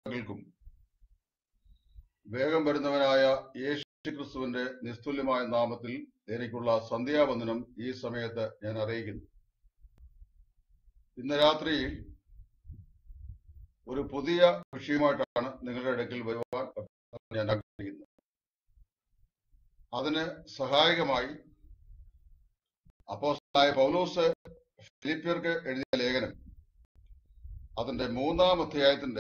കേൾക്കും. വേഗം വരുന്നവനായ യേശുക്രിസ്തുവിന്റെ നിസ്തുല്യമായ നാമത്തിൽ എനിക്കുള്ള സന്ധ്യാവന്ദനം ഈ സമയത്ത് ഞാൻ അറിയിക്കുന്നു. ഇന്ന് രാത്രി ഒരു പുതിയ വിഷയമായിട്ടാണ് നിങ്ങളുടെ അടുക്കൽ വരുവാൻ ഞാൻ ആഗ്രഹിക്കുന്നത്. അതിന് സഹായകമായി അപ്പോസ്തലനായ പൗലോസ് ഫിലിപ്പിയർക്ക് എഴുതിയ ലേഖനം അതിന്റെ 3-ാം അധ്യായത്തിന്റെ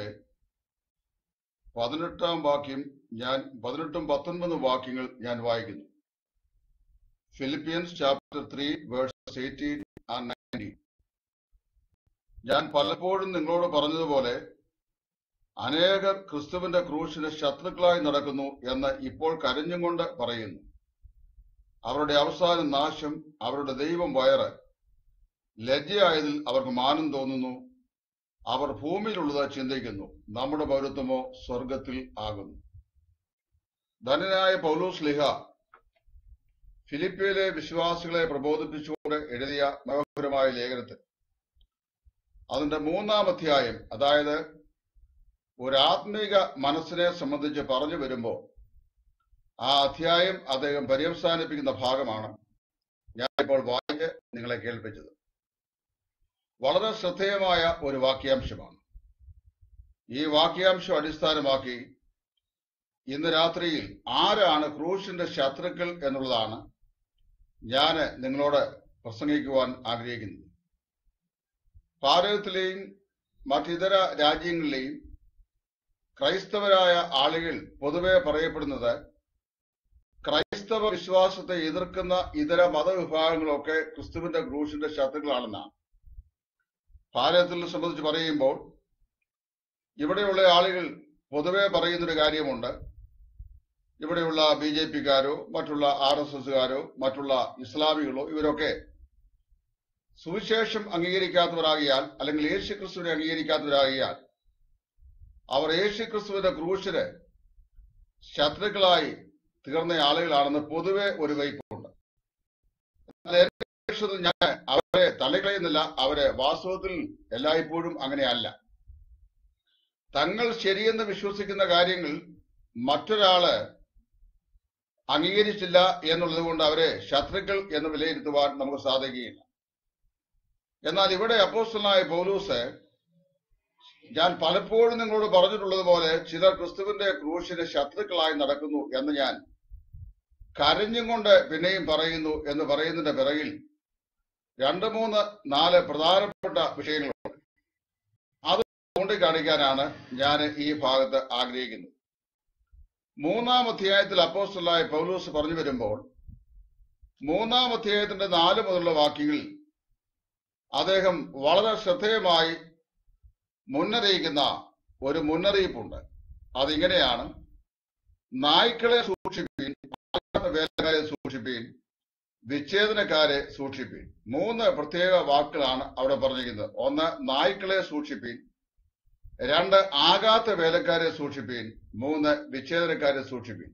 18-ാം വാക്യം 18ഉം 19ഉം വാക്യങ്ങൾ ഞാൻ വായിക്കുന്നു. Philippians chapter 3 verses 18 and 19. ഞാൻ പലപ്പോഴും നിങ്ങളോട് പറഞ്ഞതുപോലെ അനേകർ ക്രിസ്തുവിന്റെ ക്രൂശിന് ശത്രുക്കളായി നടക്കുന്നു എന്ന് ഇപ്പോൾ കരഞ്ഞുകൊണ്ട് പറയുന്നു. അവരുടെ അവസാനം നാശം, അവരുടെ ദൈവം വയറ്. ലജ്ജയായതിൽ അവർക്ക് മാനം തോന്നുന്നു. അവർ ഭൂമിയിലുള്ളത് ചിന്തിക്കുന്നു, നമ്മുടെ പൗരത്വമോ സ്വർഗത്തിൽ ആകുന്നു. ധനനായ പൗലോസ് ലീഹ ഫിലിപ്പിയിലെ വിശ്വാസികളെ പ്രബോധിപ്പിച്ചുകൊണ്ട് എഴുതിയ മനോഹരമായ ലേഖനത്തിൽ അതിന്റെ 3-ാം അധ്യായം, അതായത് ഒരു ആത്മീക മനസ്സിനെ സംബന്ധിച്ച് പറഞ്ഞു വരുമ്പോൾ ആ അധ്യായം അദ്ദേഹം പര്യവസാനിപ്പിക്കുന്ന ഭാഗമാണ് ഞാനിപ്പോൾ വായിച്ച് നിങ്ങളെ കേൾപ്പിച്ചത്. വളരെ ശ്രദ്ധേയമായ ഒരു വാക്യാംശമാണ്. ഈ വാക്യാംശം അടിസ്ഥാനമാക്കി ഇന്ന് രാത്രിയിൽ ആരാണ് ക്രൂശിന്റെ ശത്രുക്കൾ എന്നുള്ളതാണ് ഞാൻ നിങ്ങളോട് പ്രസംഗിക്കുവാൻ ആഗ്രഹിക്കുന്നത്. ഭാരതത്തിലെയും മറ്റിതര രാജ്യങ്ങളിലെയും ക്രൈസ്തവരായ ആളുകൾ പൊതുവെ പറയപ്പെടുന്നത് ക്രൈസ്തവ വിശ്വാസത്തെ എതിർക്കുന്ന ഇതര മതവിഭാഗങ്ങളൊക്കെ ക്രിസ്തുവിന്റെ ക്രൂശിന്റെ ശത്രുക്കളാണെന്നാണ്. ഭാരതത്തിനെ സംബന്ധിച്ച് പറയുമ്പോൾ ഇവിടെയുള്ള ആളുകൾ പൊതുവെ പറയുന്നൊരു കാര്യമുണ്ട്. ഇവിടെയുള്ള BJP-ക്കാരോ മറ്റുള്ള RSSകാരോ മറ്റുള്ള ഇസ്ലാമികളോ ഇവരൊക്കെ സുവിശേഷം അംഗീകരിക്കാത്തവരാകിയാൽ അല്ലെങ്കിൽ യേശുക്രിസ്തുവിനെ അംഗീകരിക്കാത്തവരാകിയാൽ അവർ യേശുക്രിസ്തുവിന്റെ ക്രൂശിന് ശത്രുക്കളായി തീർന്ന ആളുകളാണെന്ന് പൊതുവെ ഒരു വയ്പുണ്ട്. ഞാൻ അവരെ തള്ളിക്കളയുന്നില്ല. അവരെ വാസ്തവത്തിൽ എല്ലായ്പ്പോഴും അങ്ങനെയല്ല. തങ്ങൾ ശരിയെന്ന് വിശ്വസിക്കുന്ന കാര്യങ്ങൾ മറ്റൊരാള് അംഗീകരിച്ചില്ല എന്നുള്ളത് കൊണ്ട് അവരെ ശത്രുക്കൾ എന്ന് വിലയിരുത്തുവാൻ നമുക്ക് സാധിക്കുകയില്ല. എന്നാൽ ഇവിടെ അപ്പോസ്തലനായ പൗലോസ് ഞാൻ പലപ്പോഴും നിങ്ങളോട് പറഞ്ഞിട്ടുള്ളത് പോലെ ചിലർ ക്രിസ്തുവിന്റെ ക്രൂശിന് ശത്രുക്കളായി നടക്കുന്നു എന്ന് ഞാൻ കരഞ്ഞും കൊണ്ട് പിന്നെയും പറയുന്നു എന്ന് പറയുന്നതിന്റെ പിറകിൽ 2, 3, 4 പ്രധാനപ്പെട്ട വിഷയങ്ങളുണ്ട്. അത് ചൂണ്ടിക്കാണിക്കാനാണ് ഞാൻ ഈ ഭാഗത്ത് ആഗ്രഹിക്കുന്നത്. 3-ാം അധ്യായത്തിൽ അപ്പോസ്തലനായ പൗലോസ് പറഞ്ഞു വരുമ്പോൾ 3-ാം അധ്യായത്തിന്റെ 4 മുതലുള്ള വാക്യങ്ങളിൽ അദ്ദേഹം വളരെ ശ്രദ്ധേയമായി മുന്നറിയിക്കുന്ന ഒരു മുന്നറിയിപ്പുണ്ട്. അതിങ്ങനെയാണ്: നായ്ക്കളെ സൂക്ഷിപ്പീൻ, വേലക്കാരെ സൂക്ഷിപ്പീൻ, വിച്ഛേദനക്കാരെ സൂക്ഷിപ്പീൻ. 3 പ്രത്യേക വാക്കുകളാണ് അവിടെ പറഞ്ഞിരിക്കുന്നത്. 1 നായ്ക്കളെ സൂക്ഷിപ്പീൻ, 2 ആകാത്ത വേലക്കാരെ സൂക്ഷിപ്പീൻ, 3 വിച്ഛേദനക്കാരെ സൂക്ഷിപ്പീൻ.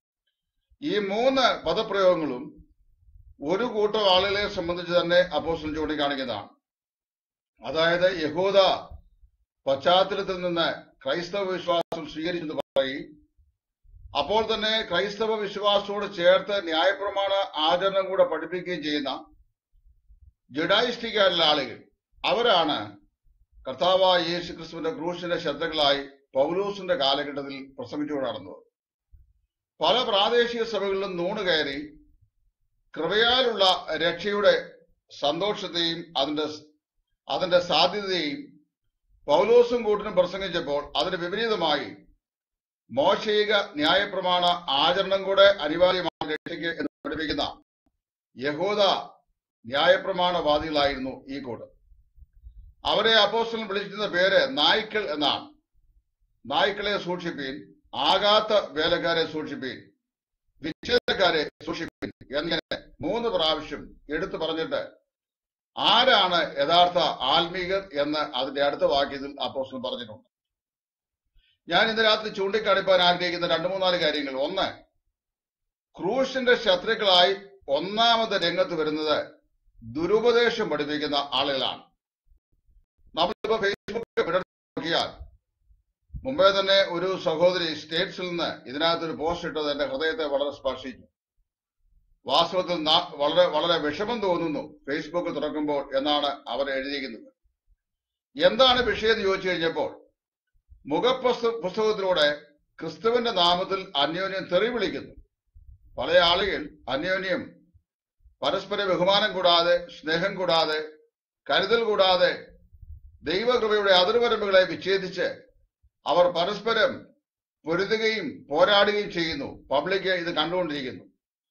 ഈ 3 പദപ്രയോഗങ്ങളും ഒരു കൂട്ടം ആളുകളെ സംബന്ധിച്ച് തന്നെ അപ്പോസ്തലൻ ചൂണ്ടിക്കാണിക്കുന്നതാണ്. അതായത് യഹൂദ പശ്ചാത്തലത്തിൽ നിന്ന് ക്രൈസ്തവ വിശ്വാസം സ്വീകരിച്ചെന്ന് പറയും. അപ്പോൾ തന്നെ ക്രൈസ്തവ വിശ്വാസത്തോട് ചേർത്ത് ന്യായപ്രമാണ ആചരണം കൂടെ പഠിപ്പിക്കുകയും ചെയ്യുന്ന ജഡായിസ്റ്റിക്കാരിലെ ആളുകൾ, അവരാണ് കർത്താവായ യേശുക്രിസ്തുവിന്റെ ക്രൂശിന്റെ ശത്രുക്കളായി പൗലോസിന്റെ കാലഘട്ടത്തിൽ പ്രസംഗിച്ചു നടന്നത്. പല പ്രാദേശിക സഭകളിലും നൂണ് കയറി കൃപയാലുള്ള രക്ഷയുടെ സന്തോഷത്തെയും അതിന്റെ സാധ്യതയെയും പൗലോസും കൂട്ടിനും പ്രസംഗിച്ചപ്പോൾ അതിന് വിപരീതമായി മോശയിക ന്യായപ്രമാണ ആചരണം കൂടെ അനിവാര്യമാണ് രക്ഷയ്ക്ക് എന്ന് പഠിപ്പിക്കുന്ന യഹൂദ ന്യായപ്രമാണവാദികളായിരുന്നു ഈ കൂട്ടർ. അവരെ അപ്പോസ്തലൻ വിളിച്ചിരുന്ന പേര് നായ്ക്കൾ എന്നാണ്. നായ്ക്കളെ സൂക്ഷിപ്പീൻ, ആകാത്ത വേലക്കാരെ സൂക്ഷിപ്പീൻ, വിച്ഛേദനക്കാരെ സൂക്ഷിപ്പീൻ എന്നിങ്ങനെ 3 പ്രാവശ്യം എടുത്തു പറഞ്ഞിട്ട് ആരാണ് യഥാർത്ഥ ആത്മീകർ എന്ന് അതിന്റെ അടുത്ത വാക്യത്തിൽ അപ്പോസ്തലൻ പറഞ്ഞിട്ടുണ്ട്. ഞാൻ ഇന്ന് രാത്രി ചൂണ്ടിക്കാണിപ്പാൻ ആഗ്രഹിക്കുന്ന 2-3-4 കാര്യങ്ങൾ. 1, ക്രൂശിന്റെ ശത്രുക്കളായി ഒന്നാമത് രംഗത്ത് വരുന്നത് ദുരുപദേശം പഠിപ്പിക്കുന്ന ആളുകളാണ്. നമ്മളിപ്പോ ഫേസ്ബുക്ക് നോക്കിയാൽ മുമ്പേ തന്നെ ഒരു സഹോദരി സ്റ്റേറ്റ്സിൽ നിന്ന് ഇതിനകത്തൊരു പോസ്റ്റ് ഇട്ടത് എന്റെ ഹൃദയത്തെ വളരെ സ്പർശിച്ചു. വാസ്തവത്തിൽ വളരെ വളരെ വിഷമം തോന്നുന്നു ഫേസ്ബുക്ക് തുറക്കുമ്പോൾ എന്നാണ് അവർ എഴുതിയിരിക്കുന്നത്. എന്താണ് വിഷയം എന്ന് ചോദിച്ചു കഴിഞ്ഞപ്പോൾ, മുഖപുസ്തകത്തിലൂടെ ക്രിസ്തുവിന്റെ നാമത്തിൽ അന്യോന്യം തെറി വിളിക്കുന്നു. പല ആളുകൾ അന്യോന്യം പരസ്പര ബഹുമാനം കൂടാതെ, സ്നേഹം കൂടാതെ, കരുതൽ കൂടാതെ ദൈവകൃപയുടെ അതിർവരമ്പുകളെ വിച്ഛേദിച്ച് അവർ പരസ്പരം പൊരുതുകയും പോരാടുകയും ചെയ്യുന്നു. പബ്ലിക് ഇത് കണ്ടുകൊണ്ടിരിക്കുന്നു.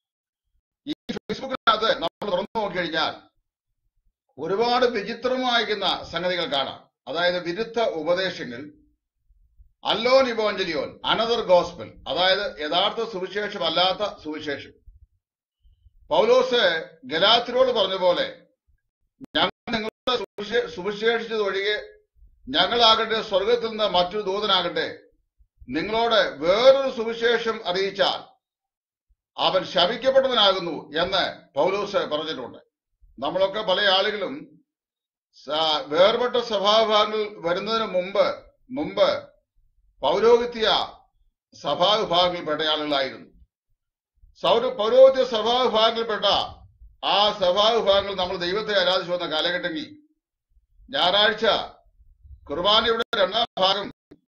ഈ ഫേസ്ബുക്കിനകത്ത് നമ്മൾ തുറന്നു നോക്കിക്കഴിഞ്ഞാൽ ഒരുപാട് വിചിത്രമായിരിക്കുന്ന സംഗതികൾ കാണാം. അതായത് വിരുദ്ധ ഉപദേശങ്ങൾ, അല്ലോൻ ഇവാഞ്ചലിയോൻ, അനദർ ഗോസ്പൽ, അതായത് യഥാർത്ഥ സുവിശേഷം അല്ലാത്ത സുവിശേഷം. പൗലോസ് ഗലാത്യരോട് പറഞ്ഞ പോലെ, ഞങ്ങൾ നിങ്ങളുടെ സുവിശേഷിച്ചതൊഴികെ ഞങ്ങളാകട്ടെ സ്വർഗത്തിൽ നിന്ന് മറ്റൊരു ദൂതനാകട്ടെ നിങ്ങളോട് വേറൊരു സുവിശേഷം അറിയിച്ചാൽ അവൻ ശപിക്കപ്പെട്ടവനാകുന്നു എന്ന് പൗലോസ് പറഞ്ഞിട്ടുണ്ട്. നമ്മളൊക്കെ പല ആളുകളും വേർപെട്ട സഭാവിഭാഗങ്ങൾ വരുന്നതിന് മുമ്പ് പൗരോഹിത്യ സഭാവിഭാഗങ്ങളിൽപ്പെട്ട ആളുകളായിരുന്നു. പൗരോഹിത്യ സഭാവിഭാഗങ്ങളിൽപ്പെട്ട ആ സഭാവിഭാഗങ്ങൾ നമ്മൾ ദൈവത്തെ ആരാധിച്ചു വന്ന കാലഘട്ടങ്ങളിൽ ഞായറാഴ്ച കുർബാനയുടെ രണ്ടാം ഭാഗം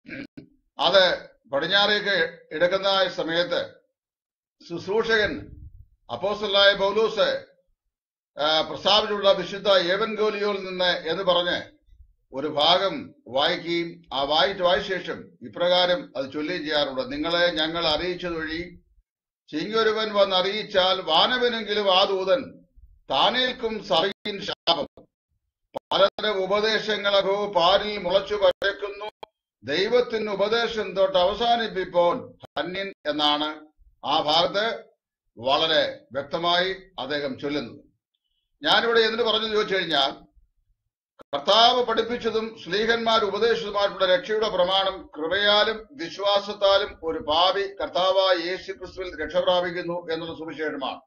അത് പടിഞ്ഞാറേക്ക് എടുക്കുന്ന സമയത്ത് ശുശ്രൂഷകൻ അപ്പോസ്തലനായ പൗലോസ് പ്രസ്താവിച്ചുള്ള വിശുദ്ധ ഏവൻഗേലിയോനിൽ നിന്ന് എന്ന് പറഞ്ഞ് ഒരു ഭാഗം വായിക്കുകയും ആ വായിച്ച ശേഷം ഇപ്രകാരം അത് ചൊല്ലുകയും ചെയ്യാറുണ്ട്. നിങ്ങളെ ഞങ്ങൾ അറിയിച്ചതൊഴി ചിങ്ങൊരുവൻ വന്ന് അറിയിച്ചാൽ വാനവനെങ്കിലും ആ ദൂതൻ താനേൽക്കും സഭയിൻ ശാപം. പലതരം ഉപദേശങ്ങളോ പാരിൽ മുളച്ചു പരക്കുന്നു, ദൈവത്തിന് ഉപദേശം തൊട്ട് അവസാനിപ്പിപ്പോൾ ധന്യൻ എന്നാണ് ആ ഭാഗത്ത് വളരെ വ്യക്തമായി അദ്ദേഹം ചൊല്ലുന്നത്. ഞാനിവിടെ എന്തിനു പറഞ്ഞു ചോദിച്ചു കഴിഞ്ഞാൽ, കർത്താവ് പഠിപ്പിച്ചതും ശ്ലീഹന്മാർ ഉപദേശിച്ചതുമായിട്ടുള്ള രക്ഷയുടെ പ്രമാണം കൃപയാലും വിശ്വാസത്താലും ഒരു പാപി കർത്താവായ യേശു ക്രിസ്തുവിൽ രക്ഷ പ്രാപിക്കുന്നു എന്നുള്ള സുവിശേഷമാണ്.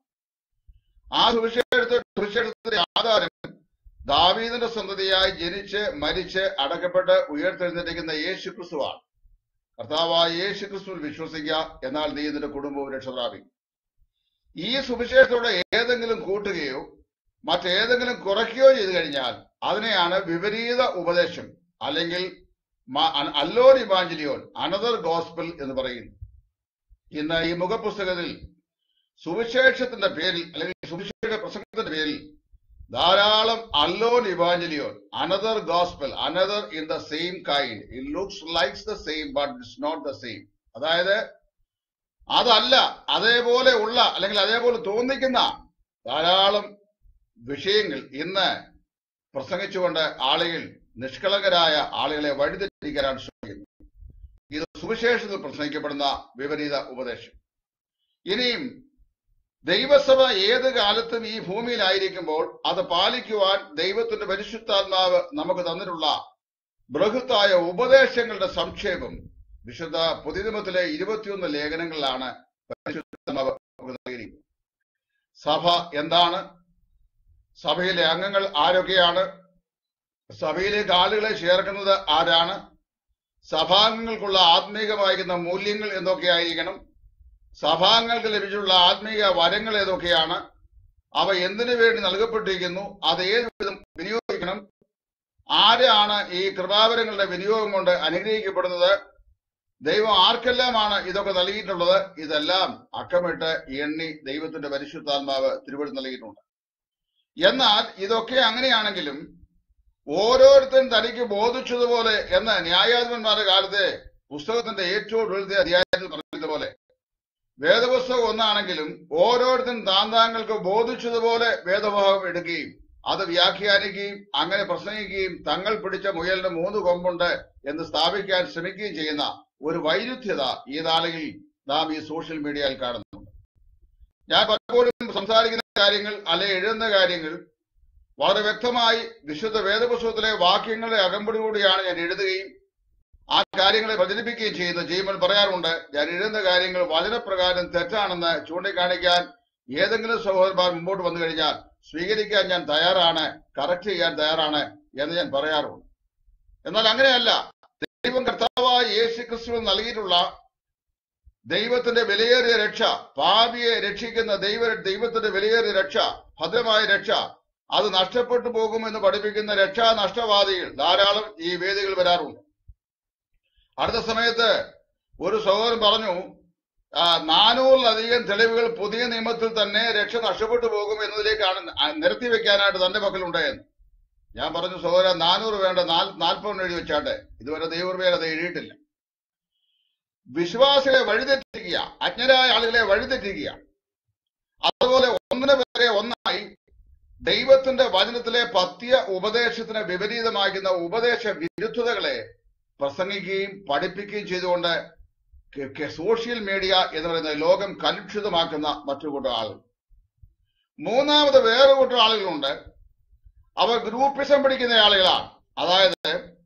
ആ സുവിശേഷത്തിന്റെ ആധാരം ദാവീദിന്റെ സന്തതിയായി ജനിച്ച് മരിച്ച് അടക്കപ്പെട്ട് ഉയർത്തെഴുന്നേൽക്കുന്ന യേശു ക്രിസ്തുവാണ്. കർത്താവായ യേശു ക്രിസ്തുവിൽ വിശ്വസിക്കുക, എന്നാൽ നീ ഇതിന്റെ കുടുംബവും രക്ഷ പ്രാപിക്കും. ഈ സുവിശേഷത്തോടെ ഏതെങ്കിലും കൂട്ടുകയോ മറ്റേതെങ്കിലും കുറയ്ക്കുകയോ ചെയ്തു കഴിഞ്ഞാൽ അതിനെയാണ് വിപരീത ഉപദേശം, അല്ലെങ്കിൽ അല്ലോൻ ഇവാഞ്ചലിയോൻ, അനദർ ഗോസ്പൽ എന്ന് പറയുന്നു. ഇന്ന് ഈ മുഖപുസ്തകത്തിൽ സുവിശേഷത്തിന്റെ പേരിൽ അല്ലെങ്കിൽ സുവിശേഷ പ്രസംഗത്തിന്റെ പേരിൽ ധാരാളം അല്ലോൻ ഇവാഞ്ചലിയോൻ, another gospel, another in the same kind, it looks likes the same but it's not the same. അതായത് അതല്ല, അതേപോലെ ഉള്ള അല്ലെങ്കിൽ അതേപോലെ തോന്നിക്കുന്ന ധാരാളം വിഷയങ്ങൾ ഇന്ന് പ്രസംഗിച്ചുകൊണ്ട് ആളുകൾ, നിഷ്കളങ്കരായ ആളുകളെ വഴിതെറ്റിക്കാനാണ് ശ്രമിക്കുന്നത്. ഇത് സുവിശേഷത്തിൽ പ്രസംഗിക്കപ്പെടുന്ന വിപരീത ഉപദേശം. ഇനിയും ദൈവസഭ ഏത് കാലത്തും ഈ ഭൂമിയിലായിരിക്കുമ്പോൾ അത് പാലിക്കുവാൻ ദൈവത്തിന്റെ പരിശുദ്ധാത്മാവ് നമുക്ക് തന്നിട്ടുള്ള ബൃഹത്തായ ഉപദേശങ്ങളുടെ സംക്ഷേപം വിശുദ്ധ പുതിയനിയമത്തിലെ 21 ലേഖനങ്ങളിലാണ് പരിശുദ്ധാത്മാവ് നൽകിയിരിക്കുന്നത്. സഭ എന്താണ്? സഭയിലെ അംഗങ്ങൾ ആരൊക്കെയാണ്? സഭയിലേക്ക് ആളുകളെ ചേർക്കുന്നത് ആരാണ്? സഭാംഗങ്ങൾക്കുള്ള ആത്മീകമായിരിക്കുന്ന മൂല്യങ്ങൾ എന്തൊക്കെയായിരിക്കണം? സഭാംഗങ്ങൾക്ക് ലഭിച്ചിട്ടുള്ള ആത്മീയ വരങ്ങൾ ഏതൊക്കെയാണ്? അവ എന്തിനു വേണ്ടി നൽകപ്പെട്ടിരിക്കുന്നു? അത് ഏത് വിധം വിനിയോഗിക്കണം? ആരാണ് ഈ കൃപാവരങ്ങളുടെ വിനിയോഗം കൊണ്ട് അനുഗ്രഹിക്കപ്പെടുന്നത്? ദൈവം ആർക്കെല്ലാമാണ് ഇതൊക്കെ നൽകിയിട്ടുള്ളത്? ഇതെല്ലാം അക്കമിട്ട് എണ്ണി ദൈവത്തിന്റെ പരിശുദ്ധാത്മാവ് തിരുവഴുത്ത് നൽകിയിട്ടുണ്ട്. എന്നാൽ ഇതൊക്കെ അങ്ങനെയാണെങ്കിലും ഓരോരുത്തരും തനിക്ക് ബോധിച്ചതുപോലെ എന്ന് ന്യായാധിപന്മാരുടെ കാലത്തെ പുസ്തകത്തിന്റെ ഏറ്റവും ഒടുവിലത്തെ അധ്യായത്തിൽ പറഞ്ഞതുപോലെ വേദപുസ്തകം ഒന്നാണെങ്കിലും ഓരോരുത്തരും താങ്കൾക്ക് ബോധിച്ചതുപോലെ വേദഭാഗം എടുക്കുകയും അത് വ്യാഖ്യാനിക്കുകയും അങ്ങനെ പ്രസംഗിക്കുകയും തങ്ങൾ പിടിച്ച മുയലിന് 3 കൊമ്പുണ്ട് എന്ന് സ്ഥാപിക്കാൻ ശ്രമിക്കുകയും ചെയ്യുന്ന ഒരു വൈരുദ്ധ്യത ഈ നാളുകളിൽ നാം ഈ സോഷ്യൽ മീഡിയയിൽ കാണുന്നുണ്ട്. ഞാൻ പലപ്പോഴും സംസാരിക്കുന്ന കാര്യങ്ങൾ അല്ലെ എഴുതുന്ന കാര്യങ്ങൾ വളരെ വ്യക്തമായി വിശുദ്ധ വേദപുസ്തകത്തിലെ വാക്യങ്ങളുടെ അകമ്പടിയോടെയാണ് ഞാൻ എഴുതുകയും ആ കാര്യങ്ങളെ പ്രചരിപ്പിക്കുകയും ചെയ്യുന്നത്. ജീവൻ പറയാറുണ്ട്, ഞാൻ എഴുതുന്ന കാര്യങ്ങൾ വചനപ്രകാരം തെറ്റാണെന്ന് ചൂണ്ടിക്കാണിക്കാൻ ഏതെങ്കിലും സഹോദരന്മാർ മുമ്പോട്ട് വന്നു കഴിഞ്ഞാൽ സ്വീകരിക്കാൻ ഞാൻ തയ്യാറാണ്, കറക്റ്റ് ചെയ്യാൻ തയ്യാറാണ് എന്ന് ഞാൻ പറയാറുണ്ട്. എന്നാൽ അങ്ങനെയല്ല. ദൈവം കർത്താവായ യേശു ക്രിസ്തുവിൽ നൽകിയിട്ടുള്ള ദൈവത്തിന്റെ വിലയേറിയ രക്ഷ, പാപിയെ രക്ഷിക്കുന്ന ദൈവത്തിന്റെ വിലയേറിയ രക്ഷ, ഭദ്രമായ രക്ഷ, അത് നഷ്ടപ്പെട്ടു പോകുമെന്ന് പഠിപ്പിക്കുന്ന രക്ഷാ നഷ്ടവാദികൾ ധാരാളം ഈ വേദികൾ വരാറുണ്ട്. അടുത്ത സമയത്ത് ഒരു സഹോദരൻ പറഞ്ഞു, 400-ലധികം തെളിവുകൾ പുതിയ നിയമത്തിൽ തന്നെ രക്ഷ നഷ്ടപ്പെട്ടു പോകും എന്നതിലേക്കാണ് നിരത്തി വെക്കാനായിട്ട് തന്റെ പക്കലുണ്ടായെന്ന്. ഞാൻ പറഞ്ഞു, സഹോദരൻ 400 വേണ്ട, 40 എഴുതി വെച്ചാട്ടെ. ഇതുവരെ ദൈവകൃപയാൽ അത് എഴുതിയിട്ടില്ല. വിശ്വാസികളെ വഴിതെറ്റിക്കുക, അജ്ഞരായ ആളുകളെ വഴിതെറ്റിക്കുക, അതുപോലെ ഒന്നിനു പേരെ ഒന്നായി ദൈവത്തിന്റെ വചനത്തിലെ പത്യ ഉപദേശത്തിന് വിപരീതമാകുന്ന ഉപദേശ വിരുദ്ധതകളെ പ്രസംഗിക്കുകയും പഠിപ്പിക്കുകയും ചെയ്തുകൊണ്ട് സോഷ്യൽ മീഡിയ എന്ന് പറയുന്ന ലോകം കലുഷിതമാക്കുന്ന മറ്റു കൂട്ടം ആളുകൾ. മൂന്നാമത് വേറെ കൂട്ടം ആളുകളുണ്ട്. അവർ ഗ്രൂപ്പിസം പിടിക്കുന്ന ആളുകളാണ്. അതായത്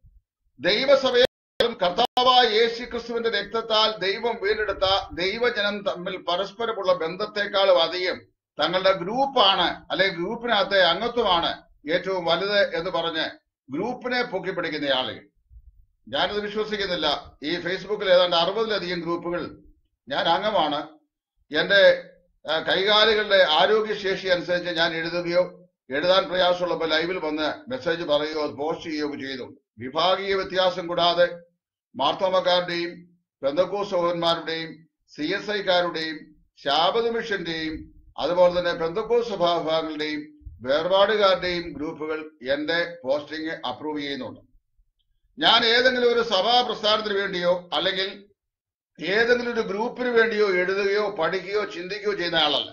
ദൈവസഭയെ കർത്താവായ യേശു ക്രിസ്തുവിന്റെ രക്തത്താൽ ദൈവം വീണ്ടെടുത്ത ദൈവജനം തമ്മിൽ പരസ്പരമുള്ള ബന്ധത്തെക്കാളും അധികം തങ്ങളുടെ ഗ്രൂപ്പാണ് അല്ലെങ്കിൽ ഗ്രൂപ്പിനകത്തെ അംഗത്വമാണ് ഏറ്റവും വലുത് എന്ന് പറഞ്ഞ് ഗ്രൂപ്പിനെ പൊക്കിപ്പിടിക്കുന്ന ആളുകൾ. ഞാനത് വിശ്വസിക്കുന്നില്ല. ഈ ഫേസ്ബുക്കിൽ ഏതാണ്ട് 60-ലധികം ഗ്രൂപ്പുകൾ ഞാൻ അംഗമാണ്. എന്റെ കൈകാലുകളുടെ ആരോഗ്യശേഷി അനുസരിച്ച് ഞാൻ എഴുതുകയോ എഴുതാൻ പ്രയാസമുള്ളപ്പോൾ ലൈവിൽ വന്ന് മെസ്സേജ് പറയുകയോ പോസ്റ്റ് ചെയ്യുകയോ ചെയ്തു. വിഭാഗീയ വ്യത്യാസം കൂടാതെ മാർത്തോമക്കാരുടെയും പെന്തക്കോസ്ത് സഹോദരന്മാരുടെയും CSIക്കാരുടെയും ശാബത് മിഷന്റെയും അതുപോലെ തന്നെ പെന്തക്കോസ്ത് സഭാവിഭാഗങ്ങളുടെയും വേർപാടുകാരുടെയും ഗ്രൂപ്പുകൾ എന്റെ പോസ്റ്റിംഗ് അപ്രൂവ് ചെയ്യുന്നുണ്ട്. ഞാൻ ഏതെങ്കിലും ഒരു സഭാ പ്രസ്ഥാനത്തിന് വേണ്ടിയോ അല്ലെങ്കിൽ ഏതെങ്കിലും ഒരു ഗ്രൂപ്പിന് വേണ്ടിയോ എഴുതുകയോ പഠിക്കുകയോ ചിന്തിക്കുകയോ ചെയ്യുന്ന ആളല്ല.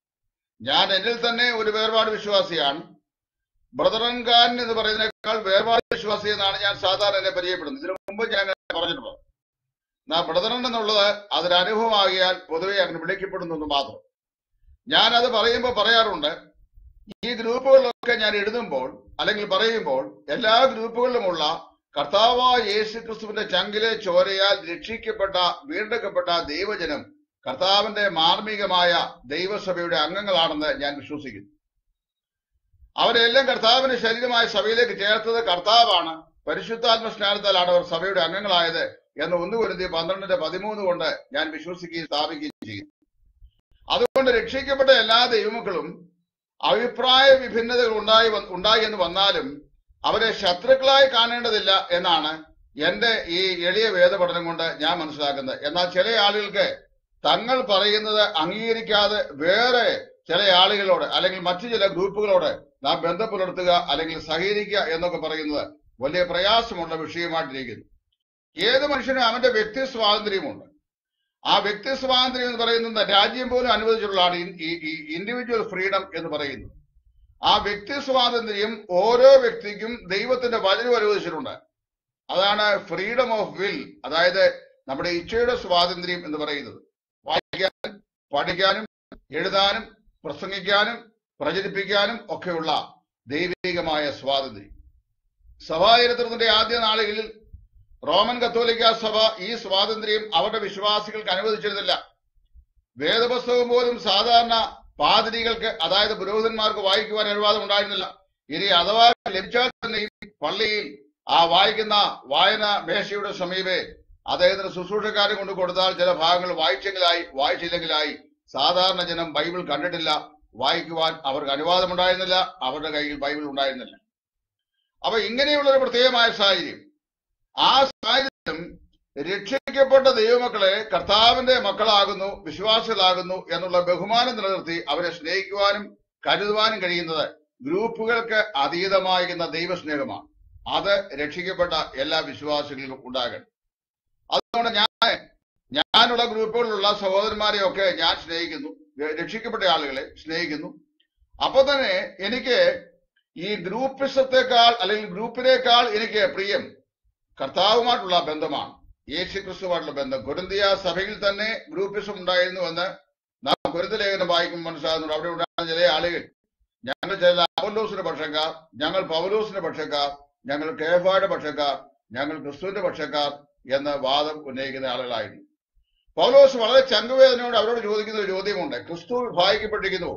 ഞാൻ എന്നിൽ തന്നെ ഒരു വേർപാട് വിശ്വാസിയാണ്. ബ്രദറൻകാരൻ എന്ന് പറയുന്നതിനേക്കാൾ വേർപാട് വിശ്വാസി എന്നാണ് ഞാൻ സാധാരണ എന്നെ പരിചയപ്പെടുന്നത്. ഇതിനു മുമ്പ് ഞാൻ അങ്ങനെ പറഞ്ഞിട്ടുള്ളത്. ബ്രദറൻ എന്നുള്ളത് അതൊരു അനുഭവമാകിയാൽ പൊതുവെ അങ്ങനെ വിളിക്കപ്പെടുന്നു മാത്രം. ഞാൻ അത് പറയുമ്പോൾ പറയാറുണ്ട്, ഈ ഗ്രൂപ്പുകളിലൊക്കെ ഞാൻ എഴുതുമ്പോൾ അല്ലെങ്കിൽ പറയുമ്പോൾ എല്ലാ ഗ്രൂപ്പുകളിലുമുള്ള കർത്താവായ യേശു ക്രിസ്തുവിന്റെ ചങ്കിലെ ചോരയാൽ രക്ഷിക്കപ്പെട്ട വീണ്ടെടുക്കപ്പെട്ട ദൈവജനം കർത്താവിന്റെ മാർമികമായ ദൈവസഭയുടെ അംഗങ്ങളാണെന്ന് ഞാൻ വിശ്വസിക്കുന്നു. അവരെല്ലാം കർത്താവിന്റെ ശരീരമായ സഭയിലേക്ക് ചേർത്തത് കർത്താവാണ്. പരിശുദ്ധാത്മ സ്നാനത്താലാണ് അവർ സഭയുടെ അംഗങ്ങളായത് എന്ന് 1 കൊരിന്ത്യർ 12:13 കൊണ്ട് ഞാൻ വിശ്വസിക്കുകയും സ്ഥാപിക്കുകയും ചെയ്യുന്നു. അതുകൊണ്ട് രക്ഷിക്കപ്പെട്ട എല്ലാ ദൈവമക്കളും അഭിപ്രായ വിഭിന്നതകൾ ഉണ്ടായി എന്ന് വന്നാലും അവരെ ശത്രുക്കളായി കാണേണ്ടതില്ല എന്നാണ് എന്റെ ഈ എളിയ വേദപഠനം കൊണ്ട് ഞാൻ മനസ്സിലാക്കുന്നത്. എന്നാൽ ചില ആളുകൾക്ക് തങ്ങൾ പറയുന്നത് അംഗീകരിക്കാതെ വേറെ ചില ആളുകളോട് അല്ലെങ്കിൽ മറ്റു ചില ഗ്രൂപ്പുകളോട് നാം ബന്ധം പുലർത്തുക അല്ലെങ്കിൽ സഹകരിക്കുക എന്നൊക്കെ പറയുന്നത് വലിയ പ്രയാസമുള്ള വിഷയമായിട്ടിരിക്കുന്നു. ഏത് മനുഷ്യനും അവന്റെ വ്യക്തി സ്വാതന്ത്ര്യമുണ്ട്. ആ വ്യക്തി സ്വാതന്ത്ര്യം എന്ന് പറയുന്നത് രാജ്യം പോലും അനുവദിച്ചിട്ടുള്ളതാണ് ഈ ഇൻഡിവിജ്വൽ ഫ്രീഡം എന്ന് പറയുന്നത്. ആ വ്യക്തി സ്വാതന്ത്ര്യം ഓരോ വ്യക്തിക്കും ദൈവത്തിന്റെ വചനം അനുവദിച്ചിട്ടുണ്ട്. അതാണ് ഫ്രീഡം ഓഫ് വിൽ, അതായത് നമ്മുടെ ഇച്ഛയുടെ സ്വാതന്ത്ര്യം എന്ന് പറയുന്നത്. വായിക്കാനും പഠിക്കാനും എഴുതാനും പ്രസംഗിക്കാനും പ്രചരിപ്പിക്കാനും ഒക്കെയുള്ള ദൈവികമായ സ്വാതന്ത്ര്യം. സഭാചരിത്രത്തിന്റെ ആദ്യ നാളുകളിൽ റോമൻ കത്തോലിക്ക സഭ ഈ സ്വാതന്ത്ര്യം അവരുടെ വിശ്വാസികൾക്ക് അനുവദിച്ചിരുന്നില്ല. വേദപുസ്തകം പോലും സാധാരണ പാതിരികൾക്ക്, അതായത് പുരോഹിതന്മാർക്ക് വായിക്കുവാൻ അനുവാദം ഉണ്ടായിരുന്നില്ല. ഇനി അഥവാ ലഭിച്ചാൽ തന്നെയും പള്ളിയിൽ ആ വായിക്കുന്ന വായന മേശയുടെ സമീപേ അദ്ദേഹത്തിന് ശുശ്രൂഷക്കാരെ കൊണ്ട് കൊടുത്താൽ ചില ഭാഗങ്ങൾ വായിച്ചില്ലെങ്കിലായി സാധാരണ ജനം ബൈബിൾ കണ്ടിട്ടില്ല, വായിക്കുവാൻ അവർക്ക് അനുവാദമുണ്ടായിരുന്നില്ല, അവരുടെ കയ്യിൽ ബൈബിൾ ഉണ്ടായിരുന്നില്ല. അപ്പൊ ഇങ്ങനെയുള്ളൊരു പ്രത്യേകമായ സാഹചര്യം, ആ സാഹചര്യം രക്ഷിക്കപ്പെട്ട ദൈവമക്കളെ കർത്താവിന്റെ മക്കളാകുന്നു, വിശ്വാസികളാകുന്നു എന്നുള്ള ബഹുമാനം നിലനിർത്തി അവരെ സ്നേഹിക്കുവാനും കരുതുവാനും കഴിയുന്നത് ഗ്രൂപ്പുകൾക്ക് അതീതമായിരുന്ന ദൈവസ്നേഹമാണ്. അത് രക്ഷിക്കപ്പെട്ട എല്ലാ വിശ്വാസികൾക്കും ഉണ്ടാകണം. അതുകൊണ്ട് ഞാനുള്ള ഗ്രൂപ്പുകളിലുള്ള സഹോദരന്മാരെയൊക്കെ ഞാൻ സ്നേഹിക്കുന്നു, രക്ഷിക്കപ്പെട്ട ആളുകളെ സ്നേഹിക്കുന്നു. അപ്പൊ തന്നെ എനിക്ക് ഈ ഗ്രൂപ്പിസത്തെക്കാൾ അല്ലെങ്കിൽ ഗ്രൂപ്പിനേക്കാൾ എനിക്ക് പ്രിയം കർത്താവുമായിട്ടുള്ള ബന്ധമാണ്, യേശു ക്രിസ്തുവായിട്ടുള്ള ബന്ധം. കൊരിന്തിയ സഭയിൽ തന്നെ ഗ്രൂപ്പിസം ഉണ്ടായിരുന്നു എന്ന് നാം കൊരിന്ത്യ ലേഖനം വായിക്കുമ്പോൾ മനസ്സിലാകുന്നുണ്ട്. അവിടെ ഉണ്ടാകുന്ന ചില ആളുകൾ ഞങ്ങൾ ചില അപ്പൊല്ലോസിന്റെ പക്ഷക്കാർ, ഞങ്ങൾ പൗലോസിന്റെ പക്ഷക്കാർ, ഞങ്ങൾ കേഫായുടെ പക്ഷക്കാർ, ഞങ്ങൾ ക്രിസ്തുവിന്റെ പക്ഷക്കാർ എന്ന വാദം ഉന്നയിക്കുന്ന ആളുകളായിരുന്നു. പൗലോസ് വളരെ ചങ്കുവേദനയോട് അവരോട് ചോദിക്കുന്ന ഒരു ചോദ്യമുണ്ട്. ക്രിസ്തു വിഭാഗിക്കപ്പെട്ടിരിക്കുന്നുവോ?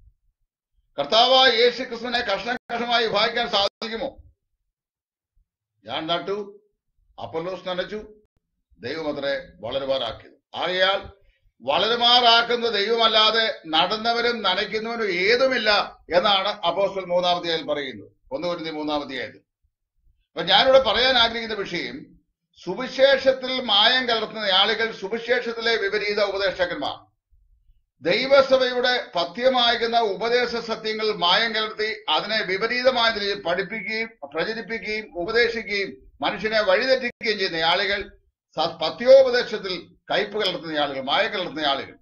കർത്താവായ യേശു ക്രിസ്തുവിനെ കഷ്ണമായി വിഭാഗിക്കാൻ സാധിക്കുമോ? ഞാൻ നട്ടു, അപ്പൊല്ലോസ് നനച്ചു, ദൈവം അത്രേ വളരുമാറാക്കിയത്. ആകയാൽ വളരുമാറാക്കുന്ന ദൈവമല്ലാതെ നടുന്നവരും നനയ്ക്കുന്നവനും ഏതുമില്ല എന്നാണ് അപ്പോസ്തലൻ 3-ാം അധ്യായത്തിൽ പറയുന്നത്. 1 കൊരിന്ത്യർ 3-ാം അധ്യായത്തിൽ. അപ്പൊ ഞാനിവിടെ പറയാൻ ആഗ്രഹിക്കുന്ന വിഷയം, സുവിശേഷത്തിൽ മായം കലർത്തുന്ന ആളുകൾ സുവിശേഷത്തിലെ വിപരീത ഉപദേഷ്ടകന്മാർ. ദൈവസഭയുടെ പഥ്യമായിരുന്ന ഉപദേശ സത്യങ്ങൾ മായം കലർത്തി അതിനെ വിപരീതമായ രീതിയിൽ പഠിപ്പിക്കുകയും പ്രചരിപ്പിക്കുകയും ഉപദേശിക്കുകയും മനുഷ്യനെ വഴിതെറ്റിക്കുകയും ചെയ്യുന്ന ആളുകൾ പഥ്യോപദേശത്തിൽ കയ്പ് കലർത്തുന്ന ആളുകൾ, മായം കലർത്തുന്ന ആളുകൾ,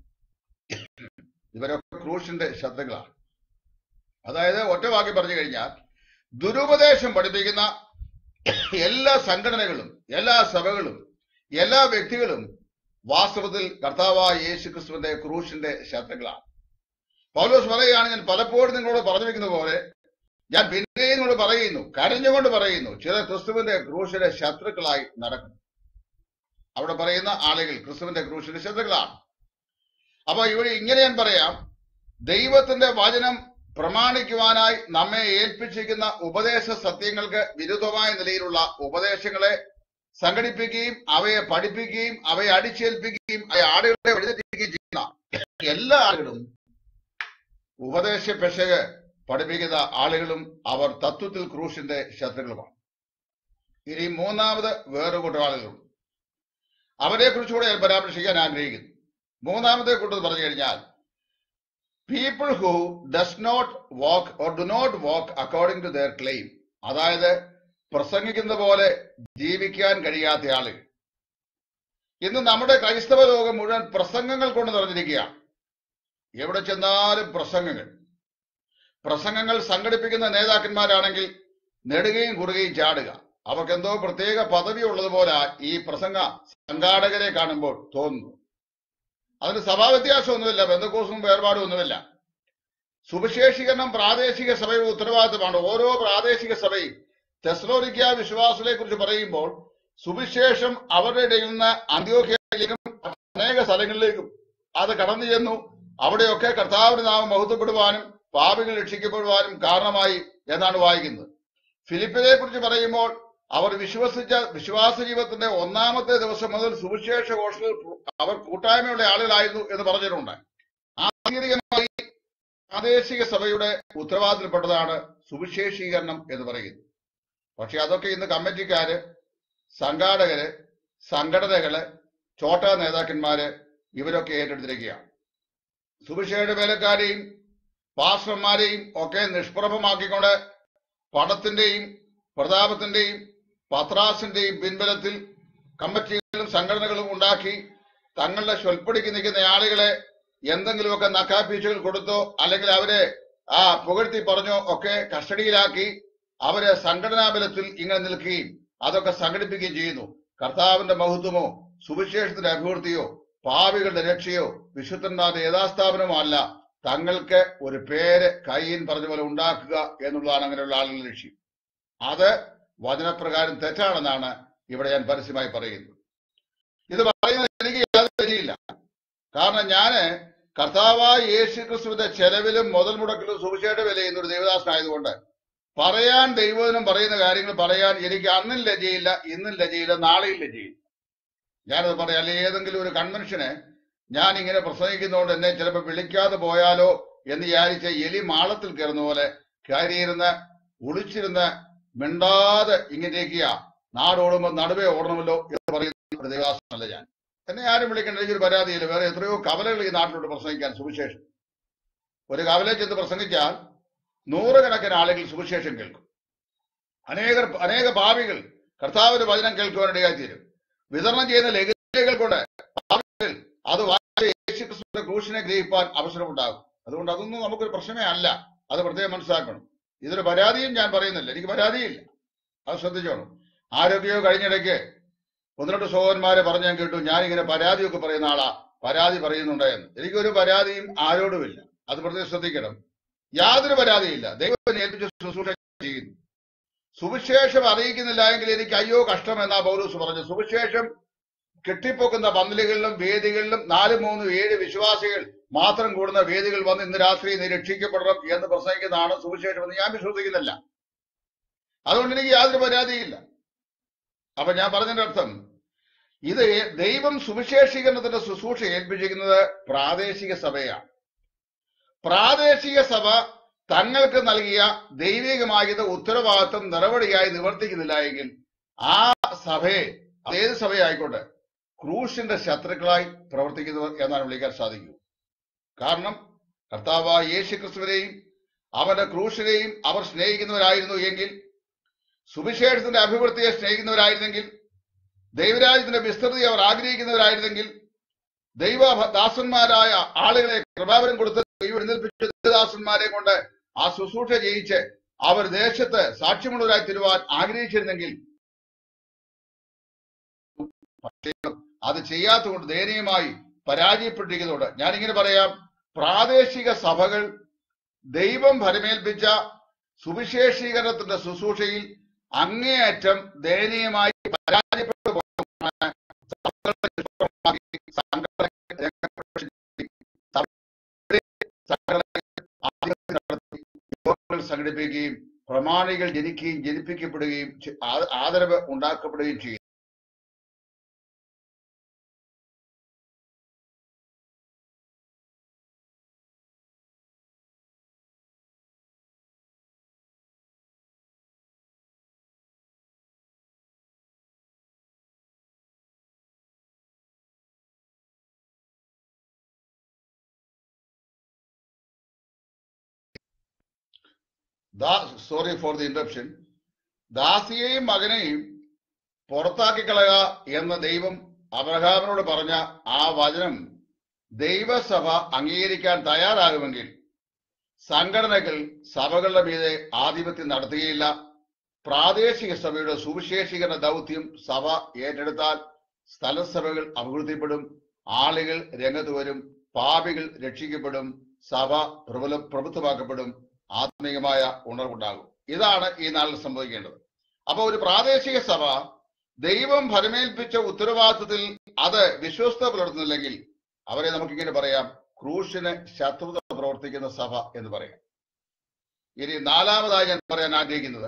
ഇവരൊക്കെ ക്രൂശിന്റെ ശത്രുക്കളാണ്. അതായത് ഒറ്റ വാക്കി പറഞ്ഞു കഴിഞ്ഞാൽ, ദുരുപദേശം പഠിപ്പിക്കുന്ന എല്ലാ സംഘടനകളും എല്ലാ സഭകളും എല്ലാ വ്യക്തികളും വാസ്തവത്തിൽ കർത്താവായ യേശുക്രിസ്തുവിന്റെ ക്രൂശിന്റെ ശത്രുക്കളാണ്. പൗലോസ് പറയുകയാണ്, ഞാൻ പലപ്പോഴും നിങ്ങളോട് പറഞ്ഞു വെക്കുന്ന പോലെ ഞാൻ പിന്നെയും നിങ്ങളോട് പറയുന്നു, കരഞ്ഞുകൊണ്ട് പറയുന്നു, ചില ക്രിസ്തുവിന്റെ ക്രൂശിന്റെ ശത്രുക്കളായി നടക്കുന്നു. അവിടെ പറയുന്ന ആളുകൾ ക്രിസ്തുവിന്റെ ക്രൂശിന്റെ ശത്രുക്കളാണ്. അപ്പൊ ഇവിടെ ഇങ്ങനെ ഞാൻ പറയാം, ദൈവത്തിന്റെ വചനം പ്രമാണിക്കുവാനായി നമ്മെ ഏൽപ്പിച്ചിരിക്കുന്ന ഉപദേശ സത്യങ്ങൾക്ക് വിരുദ്ധമായ നിലയിലുള്ള ഉപദേശങ്ങളെ സംഘടിപ്പിക്കുകയും അവയെ പഠിപ്പിക്കുകയും അവയെ അടിച്ചേൽപ്പിക്കുകയും ആളുകളെ വഴിതെറ്റിക്കുകയും ചെയ്യുന്ന എല്ലാ ആളുകളും ഉപദേശ പെശക് പഠിപ്പിക്കുന്ന ആളുകളും അവർ തത്വത്തിൽ ക്രൂശിന്റെ ശത്രുക്കളുമാണ്. ഇനി മൂന്നാമത് വേറെ കൂട്ടം ആളുകളുണ്ട്. അവരെ കുറിച്ചുകൂടെ ഞാൻ പരാമർശിക്കാൻ ആഗ്രഹിക്കുന്നു. മൂന്നാമത്തെ കൂട്ടം പറഞ്ഞു കഴിഞ്ഞാൽ, people who does not walk or do not walk according to their claim. അതായത് പ്രസംഗിക്കുന്ന പോലെ ജീവിക്കാൻ കഴിയാത്ത ആളുകൾ. ഇന്ന് നമ്മുടെ ക്രൈസ്തവ ലോകം മുഴുവൻ പ്രസംഗങ്ങൾ കൊണ്ട് നിറഞ്ഞിരിക്കുകയാണ്. എവിടെ ചെന്നാലും പ്രസംഗങ്ങൾ സംഘടിപ്പിക്കുന്ന നേതാക്കന്മാരാണെങ്കിൽ നെടുകയും കുറുകയും ചാടുക. അവർക്ക് എന്തോ പ്രത്യേക പദവി ഉള്ളതുപോലെ ഈ പ്രസംഗ സംഘാടകരെ കാണുമ്പോൾ തോന്നുന്നു. അതിന് സഭാവ്യത്യാസമൊന്നുമില്ല, ബന്ധക്കോസും വേർപാടും ഒന്നുമില്ല. സുവിശേഷീകരണം പ്രാദേശിക സഭയുടെ ഉത്തരവാദിത്തമാണ്. ഓരോ പ്രാദേശിക സഭയും തെസ്സലോനിക്ക വിശ്വാസത്തെ കുറിച്ച് പറയുമ്പോൾ സുവിശേഷം അവരുടെ ഇടയിൽ നിന്ന് അന്ത്യോക്യയിലേക്കും അനേക സ്ഥലങ്ങളിലേക്കും അത് കടന്നു ചെന്നു. അവിടെയൊക്കെ കർത്താവിന്റെ നാമം മഹത്വപ്പെടുവാനും പാപികൾ രക്ഷിക്കപ്പെടുവാനും കാരണമായി എന്നാണ് വായിക്കുന്നത്. ഫിലിപ്പിനെ കുറിച്ച് പറയുമ്പോൾ അവർ വിശ്വസിച്ച വിശ്വാസ ജീവിതത്തിന്റെ 1-ാമത്തെ ദിവസം മുതൽ സുവിശേഷ ഘോഷത്തിൽ അവർ കൂട്ടായ്മയുള്ള ആളുകളായിരുന്നു എന്ന് പറഞ്ഞിട്ടുണ്ട്. ആധികാരികമായി പ്രാദേശിക സഭയുടെ ഉത്തരവാദിത്തപ്പെട്ടതാണ് സുവിശേഷീകരണം എന്ന് പറയുന്നത്. പക്ഷെ അതൊക്കെ ഇന്ന് കമ്മിറ്റിക്കാര്, സംഘാടകര്, സംഘടനകള്, ചോട്ടാ നേതാക്കന്മാര് ഇവരൊക്കെ ഏറ്റെടുത്തിരിക്കുകയാണ്. സുവിശേഷ വേലക്കാരെയും പാസ്റ്റർമാരെയും ഒക്കെ നിഷ്പ്രഭമാക്കിക്കൊണ്ട് പണത്തിന്റെയും പ്രതാപത്തിന്റെയും പത്രാസിന്റെയും പിൻബലത്തിൽ കമ്മിറ്റികളും സംഘടനകളും ഉണ്ടാക്കി തങ്ങളുടെ സ്വൽപ്പടിക്ക് നിൽക്കുന്ന ആളുകളെ എന്തെങ്കിലുമൊക്കെ നക്കാപ്പീച്ചുകൾ കൊടുത്തോ അല്ലെങ്കിൽ അവരെ പുകഴ്ത്തി പറഞ്ഞോ ഒക്കെ കസ്റ്റഡിയിലാക്കി അവരെ സംഘടനാ ബലത്തിൽ ഇങ്ങനെ നിൽക്കുകയും അതൊക്കെ സംഘടിപ്പിക്കുകയും ചെയ്യുന്നു. കർത്താവിന്റെ മഹത്വമോ സുവിശേഷത്തിന്റെ അഭിവൃദ്ധിയോ പാപികളുടെ രക്ഷയോ വിശുദ്ധന്മാരുടെ യഥാസ്ഥാപനമോ അല്ല, തങ്ങൾക്ക് ഒരു പേര് കയ്യിൽ പറഞ്ഞ പോലെ ഉണ്ടാക്കുക എന്നുള്ളതാണ് അങ്ങനെയുള്ള ആളുകളുടെ ലക്ഷ്യം. അത് വചനപ്രകാരം തെറ്റാണെന്നാണ് ഇവിടെ ഞാൻ പരസ്യമായി പറയുന്നത്. ഇത് പറയുന്നത് എനിക്ക് യാതൊരു ശരിയില്ല. കാരണം ഞാന് കർത്താവായ യേശു ക്രിസ്തുവിന്റെ ചെലവിലും മുതൽ മുടക്കിലും സുവിശേഷ വില ചെയ്യുന്ന ഒരു ദേവദാസനായതുകൊണ്ട് പറയാൻ ദൈവത്തിനും പറയുന്ന കാര്യങ്ങൾ പറയാൻ എനിക്ക് അന്നും ലജ്ജയില്ല, ഇന്നും ലജ്ജയില്ല, നാളെയും ലജ്ജയില്ല. ഞാനത് പറയാം. അല്ലെ ഏതെങ്കിലും ഒരു കൺവെൻഷന് ഞാൻ ഇങ്ങനെ പ്രസംഗിക്കുന്നതുകൊണ്ട് എന്നെ ചിലപ്പോൾ വിളിക്കാതെ പോയാലോ എന്ന് വിചാരിച്ച എലി മാളത്തിൽ കയറുന്ന പോലെ കയറിയിരുന്ന് ഒളിച്ചിരുന്ന് മിണ്ടാതെ ഇങ്ങനെയൊക്കെയാ നാടോടുമ്പോൾ നടുവേ ഓടണമല്ലോ എന്ന് പറയുന്ന ദേവദാസനല്ല ഞാൻ. എന്നെ ആരും വിളിക്കേണ്ട, എനിക്കൊരു പരാതിയില്ല. വേറെ എത്രയോ കവലകൾ ഈ നാട്ടിലോട്ട് പ്രസംഗിക്കാൻ സുവിശേഷം. ഒരു കവലയിൽ ചെന്ന് പ്രസംഗിച്ചാൽ 100 കണക്കിന് ആളുകൾ സുവിശേഷം കേൾക്കും. അനേക ഭാവികൾ കർത്താവിന്റെ വചനം കേൾക്കുവാനിടയായി തീരും. വിതരണം ചെയ്യുന്ന ലഘുലേഖകൾ കൊണ്ട് ഭാവികൾ അത് യേശുക്രിസ്തുവിന്റെ ക്രൂശിനെ ഗ്രഹിപ്പാൻ അവസരമുണ്ടാകും. അതുകൊണ്ട് അതൊന്നും നമുക്കൊരു പ്രശ്നമേ അല്ല. അത് പ്രത്യേകം മനസ്സിലാക്കണം. ഇതൊരു പരാതിയും ഞാൻ പറയുന്നില്ല, എനിക്ക് പരാതിയില്ല. അത് ശ്രദ്ധിച്ചോണം. ആരോഗ്യമോ കഴിഞ്ഞിടയ്ക്ക് 1-2 സഹോദരന്മാരെ പറഞ്ഞു ഞാൻ കേട്ടു, ഞാനിങ്ങനെ പരാതിയൊക്കെ പറയുന്ന ആളാ, പരാതി പറയുന്നുണ്ടായെന്ന്. എനിക്കൊരു പരാതിയും ആരോടുമില്ല. അത് പ്രത്യേകം ശ്രദ്ധിക്കണം. യാതൊരു പരാതിയില്ല. ദൈവം ഏൽപ്പിച്ച ശുശ്രൂഷ ചെയ്യുന്നു. സുവിശേഷം അറിയിക്കുന്നില്ല എങ്കിൽ എനിക്ക് അയ്യോ കഷ്ടം എന്നാ പൗലോസ് പറഞ്ഞു. സുവിശേഷം കെട്ടിപ്പൊക്കുന്ന പന്തലുകളിലും വേദികളിലും 4, 3, 7 വിശ്വാസികൾ മാത്രം കൂടുന്ന വേദികൾ വന്ന് ഇന്ന് രാത്രി നീ രക്ഷിക്കപ്പെടണം എന്ന് പ്രസംഗിക്കുന്നതാണ് സുവിശേഷം എന്ന് ഞാൻ വിശ്വസിക്കുന്നില്ല. അതുകൊണ്ട് എനിക്ക് യാതൊരു പരാതിയില്ല. അപ്പൊ ഞാൻ പറഞ്ഞതിന്റെ അർത്ഥം, ഇത് ദൈവം സുവിശേഷീകരണത്തിന്റെ ശുശ്രൂഷ ഏൽപ്പിച്ചിരിക്കുന്നത് പ്രാദേശിക സഭയാണ്. പ്രാദേശിക സഭ തങ്ങൾക്ക് നൽകിയ ദൈവികമായത് ഉത്തരവാദിത്വം നിറവടിയായി നിവർത്തിക്കുന്നില്ല എങ്കിൽ ആ സഭയെ, അതേത് സഭയായിക്കോട്ടെ, ക്രൂശിന്റെ ശത്രുക്കളായി പ്രവർത്തിക്കുന്നവർ എന്നാണ് വിളിക്കാൻ സാധിക്കൂ. കാരണം കർത്താവായ യേശു ക്രിസ്തുവിനെയും അവന്റെ ക്രൂശിനെയും അവർ സ്നേഹിക്കുന്നവരായിരുന്നു എങ്കിൽ, സുവിശേഷത്തിന്റെ അഭിവൃദ്ധിയെ സ്നേഹിക്കുന്നവരായിരുന്നെങ്കിൽ, ദൈവരാജ്യത്തിന്റെ വിസ്തൃതി അവർ ആഗ്രഹിക്കുന്നവരായിരുന്നെങ്കിൽ, ദൈവദാസന്മാരായ ആളുകളെ കൃപാവരം കൊടുത്ത് ദൈവം എഴുന്നേൽപ്പിച്ച ദൈവദാസന്മാരെ കൊണ്ട് ആ ശുശ്രൂഷ ചെയ്യിച്ച് അവർ ദേശത്ത് സാക്ഷ്യമുള്ളവരായി തീരുവാൻ ആഗ്രഹിച്ചിരുന്നെങ്കിൽ, അത് ചെയ്യാത്തതുകൊണ്ട് ദയനീയമായി പരാജയപ്പെട്ടിരിക്കുന്നതുകൊണ്ട് ഞാനിങ്ങനെ പറയാം, പ്രാദേശിക സഭകൾ ദൈവം ഫലമേൽപ്പിച്ച സുവിശേഷീകരണത്തിന്റെ ശുശ്രൂഷയിൽ അങ്ങേയറ്റം ദയനീയമായി പരാജയപ്പെട്ടു സംഘടിപ്പിക്കുകയും പ്രമാണികൾ ജനിക്കുകയും ജനിപ്പിക്കപ്പെടുകയും ആദരവ് ഉണ്ടാക്കപ്പെടുകയും ചെയ്യും. Sorry for the interruption. ദാസിയെയും മകനെയും പുറത്താക്കി കളയുക എന്ന് ദൈവം അബ്രഹാമിനോട് പറഞ്ഞ ആ വചനം ദൈവസഭ അംഗീകരിക്കാൻ തയ്യാറാകുമെങ്കിൽ സംഘടനകൾ സഭകളുടെ മീതെ ആധിപത്യം നടത്തുകയില്ല. പ്രാദേശിക സഭയുടെ സുവിശേഷീകരണ ദൗത്യം സഭ ഏറ്റെടുത്താൽ സ്ഥലസഭകൾ അഭിവൃദ്ധിപ്പെടും, ആളുകൾ രംഗത്ത് വരും, പാപികൾ രക്ഷിക്കപ്പെടും, സഭ പ്രബുദ്ധമാക്കപ്പെടും, ആത്മീയമായ ഉണർവുണ്ടാകും. ഇതാണ് ഈ നാളിൽ സംഭവിക്കേണ്ടത്. അപ്പൊ ഒരു പ്രാദേശിക സഭ ദൈവം ഫലമേൽപ്പിച്ച ഉത്തരവാദിത്വത്തിൽ അത് വിശ്വസ്ത പുലർത്തുന്നില്ലെങ്കിൽ അവരെ നമുക്കിങ്ങനെ പറയാം, ക്രൂശിന് ശത്രുത പ്രവർത്തിക്കുന്ന സഭ എന്ന് പറയാം. ഇനി നാലാമതായി ഞാൻ പറയാൻ ആഗ്രഹിക്കുന്നത്,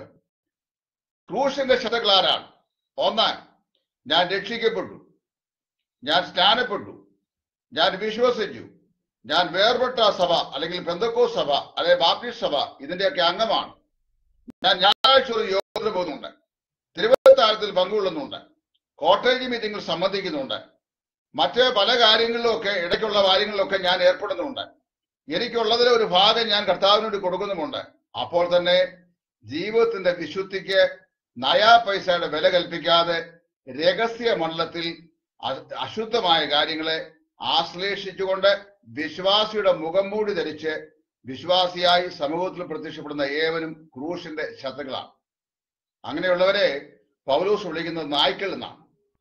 ക്രൂശിന്റെ ശത്രുക്കൾ ആരാണ്? ഒന്ന്, ഞാൻ രക്ഷിക്കപ്പെട്ടു, ഞാൻ സ്നാനപ്പെട്ടു, ഞാൻ വിശ്വസിച്ചു, ഞാൻ വേർപെട്ട സഭ അല്ലെങ്കിൽ പെന്തക്കോസ്ത് സഭ അല്ലെങ്കിൽ ബാപ്റ്റിസ്റ്റ് സഭ ഇതിന്റെയൊക്കെ അംഗമാണ്, ഞാൻ ഞായറാഴ്ച ഒരു യോഗത്തിന് പോകുന്നുണ്ട്, തിരുവനന്തപുരത്തിൽ പങ്കുകൊള്ളുന്നുണ്ട്, കോട്ടേജ് മീറ്റിംഗിൽ സംബന്ധിക്കുന്നുണ്ട്, മറ്റ് പല കാര്യങ്ങളിലൊക്കെ ഇടയ്ക്കുള്ള കാര്യങ്ങളിലൊക്കെ ഞാൻ ഏർപ്പെടുന്നുണ്ട്, എനിക്കുള്ളതിലെ ഒരു ഭാഗം ഞാൻ കർത്താവിനോട് കൊടുക്കുന്നുമുണ്ട്. അപ്പോൾ തന്നെ ജീവിതത്തിന്റെ വിശുദ്ധിക്ക് നയാ പൈസയുടെ വില കൽപ്പിക്കാതെ രഹസ്യ മണ്ഡലത്തിൽ അശുദ്ധമായ കാര്യങ്ങളെ ആശ്ലേഷിച്ചുകൊണ്ട് വിശ്വാസിയുടെ മുഖം മൂടി ധരിച്ച് വിശ്വാസിയായി സമൂഹത്തിൽ പ്രത്യക്ഷപ്പെടുന്ന ഏവനും ക്രൂശിന്റെ ശത്രുക്കളാണ്. അങ്ങനെയുള്ളവരെ പൗലോസ് വിളിക്കുന്നത് നായ്ക്കൾ എന്നാണ്.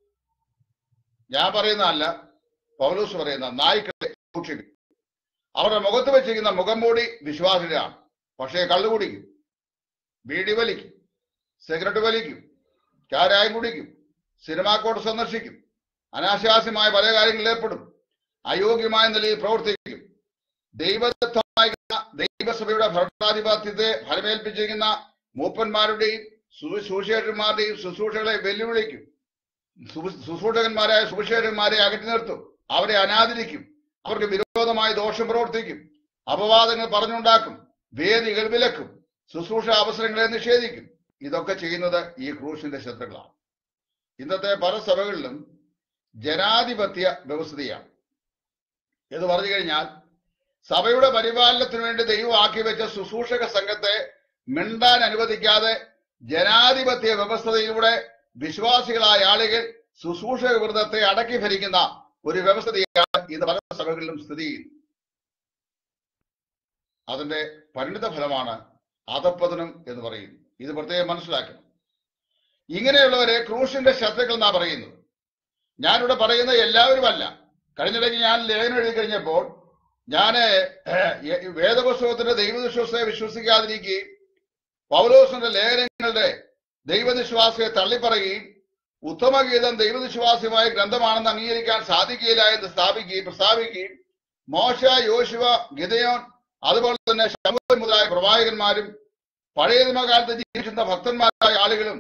ഞാൻ പറയുന്നതല്ല, പൗലോസ് പറയുന്ന നായ്ക്കളെ സൂക്ഷിക്കും. അവരുടെ മുഖത്ത് വെച്ചിരിക്കുന്ന മുഖം മൂടി വിശ്വാസികളാണ്. പക്ഷേ കള്ളു കുടിക്കും, ബീഡി വലിക്കും, സിഗരറ്റ് വലിക്കും, ചാരായം കുടിക്കും, സിനിമാ കോട്ട് സന്ദർശിക്കും, അനാശാസ്യമായ പല കാര്യങ്ങളിൽ ഏർപ്പെടും, അയോഗ്യമായ നിലയിൽ പ്രവർത്തിക്കും. ദൈവദത്തമായ ദൈവസഭയുടെ ഭരണാധിപത്യത്തെ ഫലമേൽപ്പിച്ചിരിക്കുന്ന മൂപ്പന്മാരുടെയും സുവിശേഷന്മാരുടെയും ശുശ്രൂഷകളെ വെല്ലുവിളിക്കും. ശുശ്രൂഷകന്മാരായ സുവിശേഷന്മാരെ അകറ്റി നിർത്തും, അവരെ അനാദരിക്കും, അവർക്ക് വിരോധമായി ദോഷം പ്രവർത്തിക്കും, അപവാദങ്ങൾ പറഞ്ഞുണ്ടാക്കും, വേദികൾ വിലക്കും, ശുശ്രൂഷ അവസരങ്ങളെ നിഷേധിക്കും. ഇതൊക്കെ ചെയ്യുന്നത് ഈ ക്രൂശിന്റെ ശത്രുക്കളാണ്. ഇന്നത്തെ പല സഭകളിലും ജനാധിപത്യ വ്യവസ്ഥയാണ്. എന്ന് പറഞ്ഞു കഴിഞ്ഞാൽ സഭയുടെ പരിപാലനത്തിന് വേണ്ടി ദൈവം ആക്കി വെച്ച ശുശ്രൂഷക സംഘത്തെ മിണ്ടാൻ അനുവദിക്കാതെ ജനാധിപത്യ വ്യവസ്ഥയിലൂടെ വിശ്വാസികളായ ആളുകൾ ശുശ്രൂഷക വൃന്ദത്തെ അടക്കി ഭരിക്കുന്ന ഒരു വ്യവസ്ഥയാണ് ഇത് പല സഭകളിലും സ്ഥിതി ചെയ്യുന്നത്. അതിന്റെ പരിണിത ഫലമാണ് അധപ്പതനം എന്ന് പറയുന്നത്. ഇത് പ്രത്യേകം മനസ്സിലാക്കണം. ഇങ്ങനെയുള്ളവരെ ക്രൂശിന്റെ ശത്രുക്കൾ എന്നാ പറയുന്നത്. ഞാനിവിടെ പറയുന്ന എല്ലാവരുമല്ല. കഴിഞ്ഞിടയ്ക്ക് ഞാൻ ലേഖനം എഴുതി കഴിഞ്ഞപ്പോൾ ഞാൻ വേദപുസ്തകത്തിന്റെ ദൈവവിശ്വാസത്തെ വിശ്വസിക്കാതിരിക്കുകയും പൗലോസിന്റെ ലേഖനങ്ങളുടെ ദൈവവിശ്വാസത്തെ തള്ളിപ്പറയുകയും ഉത്തമഗീതം ദൈവവിശ്വാസമായ ഗ്രന്ഥമാണെന്ന് അംഗീകരിക്കാൻ സാധിക്കില്ല എന്ന് പ്രസ്താവിക്കുകയും മോശ, യോശുവ, ഗിദെയോൻ, അതുപോലെ തന്നെ ശമൂവേൽ മുതലായ പ്രവാചകന്മാരും പഴയ നിയമകാലത്ത് ജീവിച്ചിരുന്ന ഭക്തന്മാരായ ആളുകളും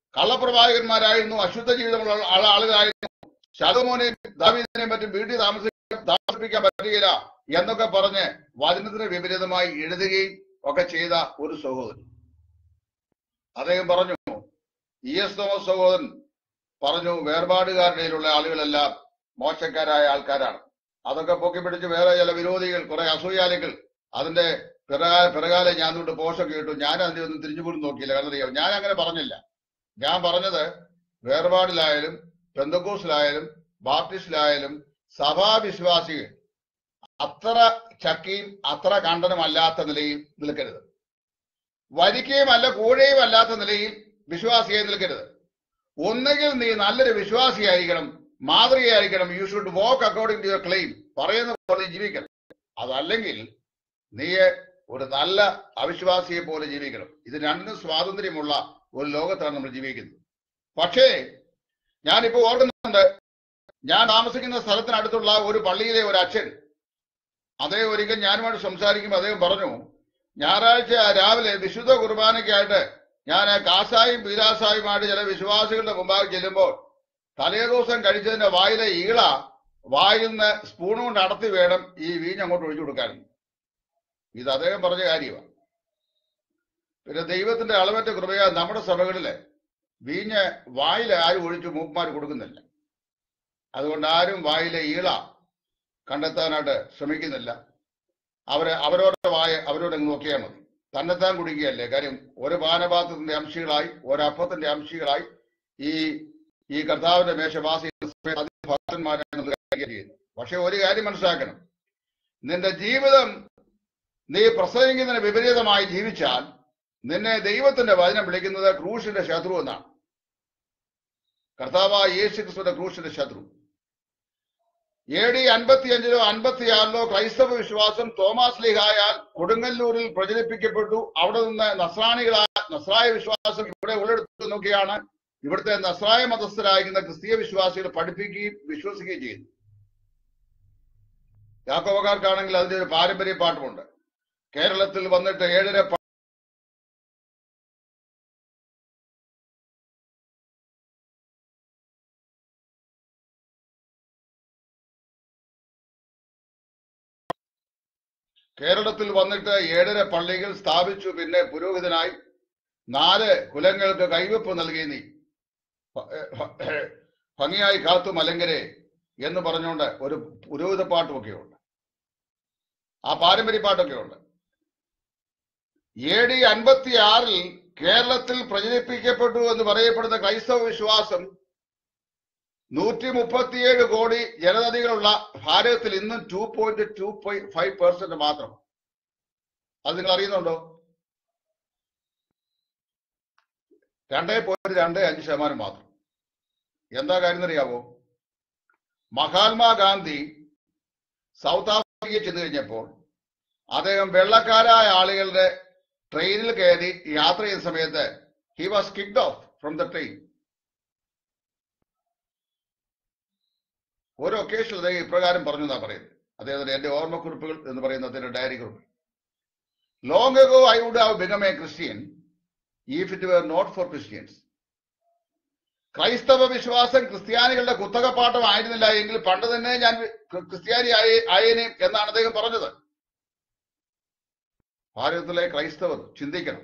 കള്ളപ്രവാചകന്മാരായിരുന്നു, അശുദ്ധ ജീവിതമുള്ള ആളുകളായിരുന്നു. ശലോമോനെയും ദാവീദിനെയും മറ്റും വീട്ടിൽ താമസിപ്പിക്കാൻ പറ്റുകയില്ല എന്നൊക്കെ പറഞ്ഞ് വചനത്തിന് വിപരീതമായി എഴുതുകയും ഒക്കെ ചെയ്ത ഒരു സഹോദരൻ. അദ്ദേഹം പറഞ്ഞു, ES തോമസ് സഹോദരൻ പറഞ്ഞു, വേർപാടുകാരുടെയിലുള്ള ആളുകളെല്ലാം മോശക്കാരായ ആൾക്കാരാണ്. അതൊക്കെ പൊക്കിപ്പിടിച്ച് വേറെ ചില വിരോധികൾ, കുറെ അസൂയാലികൾ അതിന്റെ പിറകാലെ ഞാൻ തൊട്ട് പോഷൊക്കെ ഇട്ടു. ഞാൻ അതിനെ ഒന്നും തിരിഞ്ഞുപോലും നോക്കിയില്ല. കാരണം അറിയാം, ഞാൻ അങ്ങനെ പറഞ്ഞില്ല. ഞാൻ പറഞ്ഞത് വേർപാടിലായാലും പെന്തക്കോസിലായാലും ബാപ്റ്റിസ്റ്റിലായാലും സഭാവിശ്വാസികൾ അത്ര ചക്കിയും അത്ര കണ്ടനുമല്ലാത്ത നിലയിൽ നിൽക്കരുത്. വരിക്കയും അല്ല കൂടെയും അല്ലാത്ത നിലയിൽ വിശ്വാസിയായി നിൽക്കരുത്. ഒന്നുകിൽ നീ നല്ലൊരു വിശ്വാസിയായിരിക്കണം, മാതൃകയായിരിക്കണം. You should walk according to your claim, പറയുന്ന പോലെ ജീവിക്കണം. അതല്ലെങ്കിൽ നീ ഒരു നല്ല അവിശ്വാസിയെ പോലെ ജീവിക്കണം. ഇത് രണ്ടിനും സ്വാതന്ത്ര്യമുള്ള ഒരു ലോകത്താണ് നമ്മൾ ജീവിക്കുന്നത്. പക്ഷേ ഞാനിപ്പോ ഓർക്കുന്നുണ്ട്, ഞാൻ താമസിക്കുന്ന സ്ഥലത്തിനടുത്തുള്ള ഒരു പള്ളിയിലെ ഒരു അച്ഛൻ, അദ്ദേഹം ഒരിക്കൽ ഞാനുമായിട്ട് സംസാരിക്കുമ്പോൾ അദ്ദേഹം പറഞ്ഞു, ഞായറാഴ്ച രാവിലെ വിശുദ്ധ കുർബാനയ്ക്കായിട്ട് ഞാൻ കാസായും പീരാസായുമായിട്ട് ചില വിശ്വാസികളുടെ മുമ്പാകെ ചെല്ലുമ്പോൾ തലേ ദിവസം കഴിച്ചതിന്റെ വായിലെ ഈള വായിൽ നിന്ന് സ്പൂൺ കൊണ്ട് അടത്തി വേണം ഈ വീഞ്ഞ് അങ്ങോട്ട് ഒഴിച്ചു കൊടുക്കാനും. ഇത് അദ്ദേഹം പറഞ്ഞ കാര്യമാണ്. പിന്നെ ദൈവത്തിന്റെ അളവറ്റ കൃപയാൽ നമ്മുടെ സഭകളില് വീഞ്ഞ് വായിൽ ആരും ഒഴിച്ച് മൂപ്പന്മാർ കൊടുക്കുന്നില്ല. അതുകൊണ്ട് ആരും വായിലെ ഈള കണ്ടെത്താനായിട്ട് ശ്രമിക്കുന്നില്ല. അവരവരുടെ വായ അവരോട് നോക്കിയാൽ മതി. തന്നെത്താൻ കുടിക്കുകയല്ലേ. കാര്യം ഒരു പാനപാത്രത്തിന്റെ അംശികളായി, ഒരപ്പത്തിന്റെ അംശികളായി ഈ കർത്താവിന്റെ മേശവാസി ഭക്തന്മാരാണ് ചെയ്യുന്നത്. പക്ഷെ ഒരു കാര്യം മനസ്സിലാക്കണം, നിന്റെ ജീവിതം നീ പ്രസംഗിക്കുന്നതിന് വിപരീതമായി ജീവിച്ചാൽ നിന്നെ ദൈവത്തിന്റെ വചനം വിളിക്കുന്നത് ക്രൂശിന്റെ ശത്രു എന്നാണ്. കർത്താവായ യേശു ക്രിസ്തുവിന്റെ ക്രൂശിന്റെ ശത്രു. AD 55 56 ക്രൈസ്തവ വിശ്വാസം തോമസ് ലീഹായാൽ കൊടുങ്ങല്ലൂരിൽ പ്രചരിപ്പിക്കപ്പെട്ടു. അവിടെ നിന്ന് നസ്രായ വിശ്വാസം ഇവിടെ ഉള്ളെടുത്തു നോക്കിയാണ് ഇവിടുത്തെ നസ്രായ മതസ്ഥരായിരിക്കുന്ന ക്രിസ്തീയ വിശ്വാസികൾ പഠിപ്പിക്കുകയും വിശ്വസിക്കുകയും ചെയ്യുന്നു. യാക്കോബക്കാർക്കാണെങ്കിൽ അതിന്റെ ഒരു പാരമ്പര്യ പാട്ടുമുണ്ട്. കേരളത്തിൽ വന്നിട്ട് 7.5 കേരളത്തിൽ വന്നിട്ട് 7.5 പള്ളികൾ സ്ഥാപിച്ചു. പിന്നെ പുരോഹിതനായി 4 കുലങ്ങൾക്ക് കൈവെപ്പ് നൽകി നീ ഭംഗിയായി കാത്തു മലങ്കരെ എന്ന് പറഞ്ഞുകൊണ്ട് ഒരു പുരോഹിത പാട്ടുമൊക്കെ ഉണ്ട്. ആ പാരമ്പര്യ പാട്ടൊക്കെ ഉണ്ട്. AD 56 കേരളത്തിൽ പ്രചരിപ്പിക്കപ്പെട്ടു എന്ന് പറയപ്പെടുന്ന ക്രൈസ്തവ വിശ്വാസം 137 കോടി ജനതതികളുള്ള ഭാരതത്തിൽ ഇന്നും 2.25% മാത്രം. അത് നിങ്ങൾ അറിയുന്നുണ്ടോ? 2.25% മാത്രം. എന്താ കാര്യം എന്നറിയാവോ? മഹാത്മാഗാന്ധി സൗത്ത് ആഫ്രിക്കയിൽ ചെന്ന് കഴിഞ്ഞപ്പോൾ അദ്ദേഹം വെള്ളക്കാരായ ആളുകളുടെ ട്രെയിനിൽ കയറി യാത്ര ചെയ്യുന്ന സമയത്ത് he was kicked off from the train. ഒരു ഒക്കേഷനിൽ അദ്ദേഹം ഇപ്രകാരം പറഞ്ഞു എന്നാ പറയുന്നത്. അദ്ദേഹത്തിന്റെ എന്റെ ഓർമ്മക്കുറിപ്പുകൾ എന്ന് പറയുന്ന അദ്ദേഹത്തിന്റെ ഡയറി കുറിപ്പ്. Long ago I would have become a Christian if it were not for Christians. ക്രൈസ്തവ വിശ്വാസം ക്രിസ്ത്യാനികളുടെ കുത്തകപ്പാട്ടം ആയിരുന്നില്ല എങ്കിൽ പണ്ട് തന്നെ ഞാൻ ക്രിസ്ത്യാനി ആയേനെ എന്നാണ് അദ്ദേഹം പറഞ്ഞത്. ഭാരതത്തിലെ ക്രൈസ്തവർ ചിന്തിക്കണം,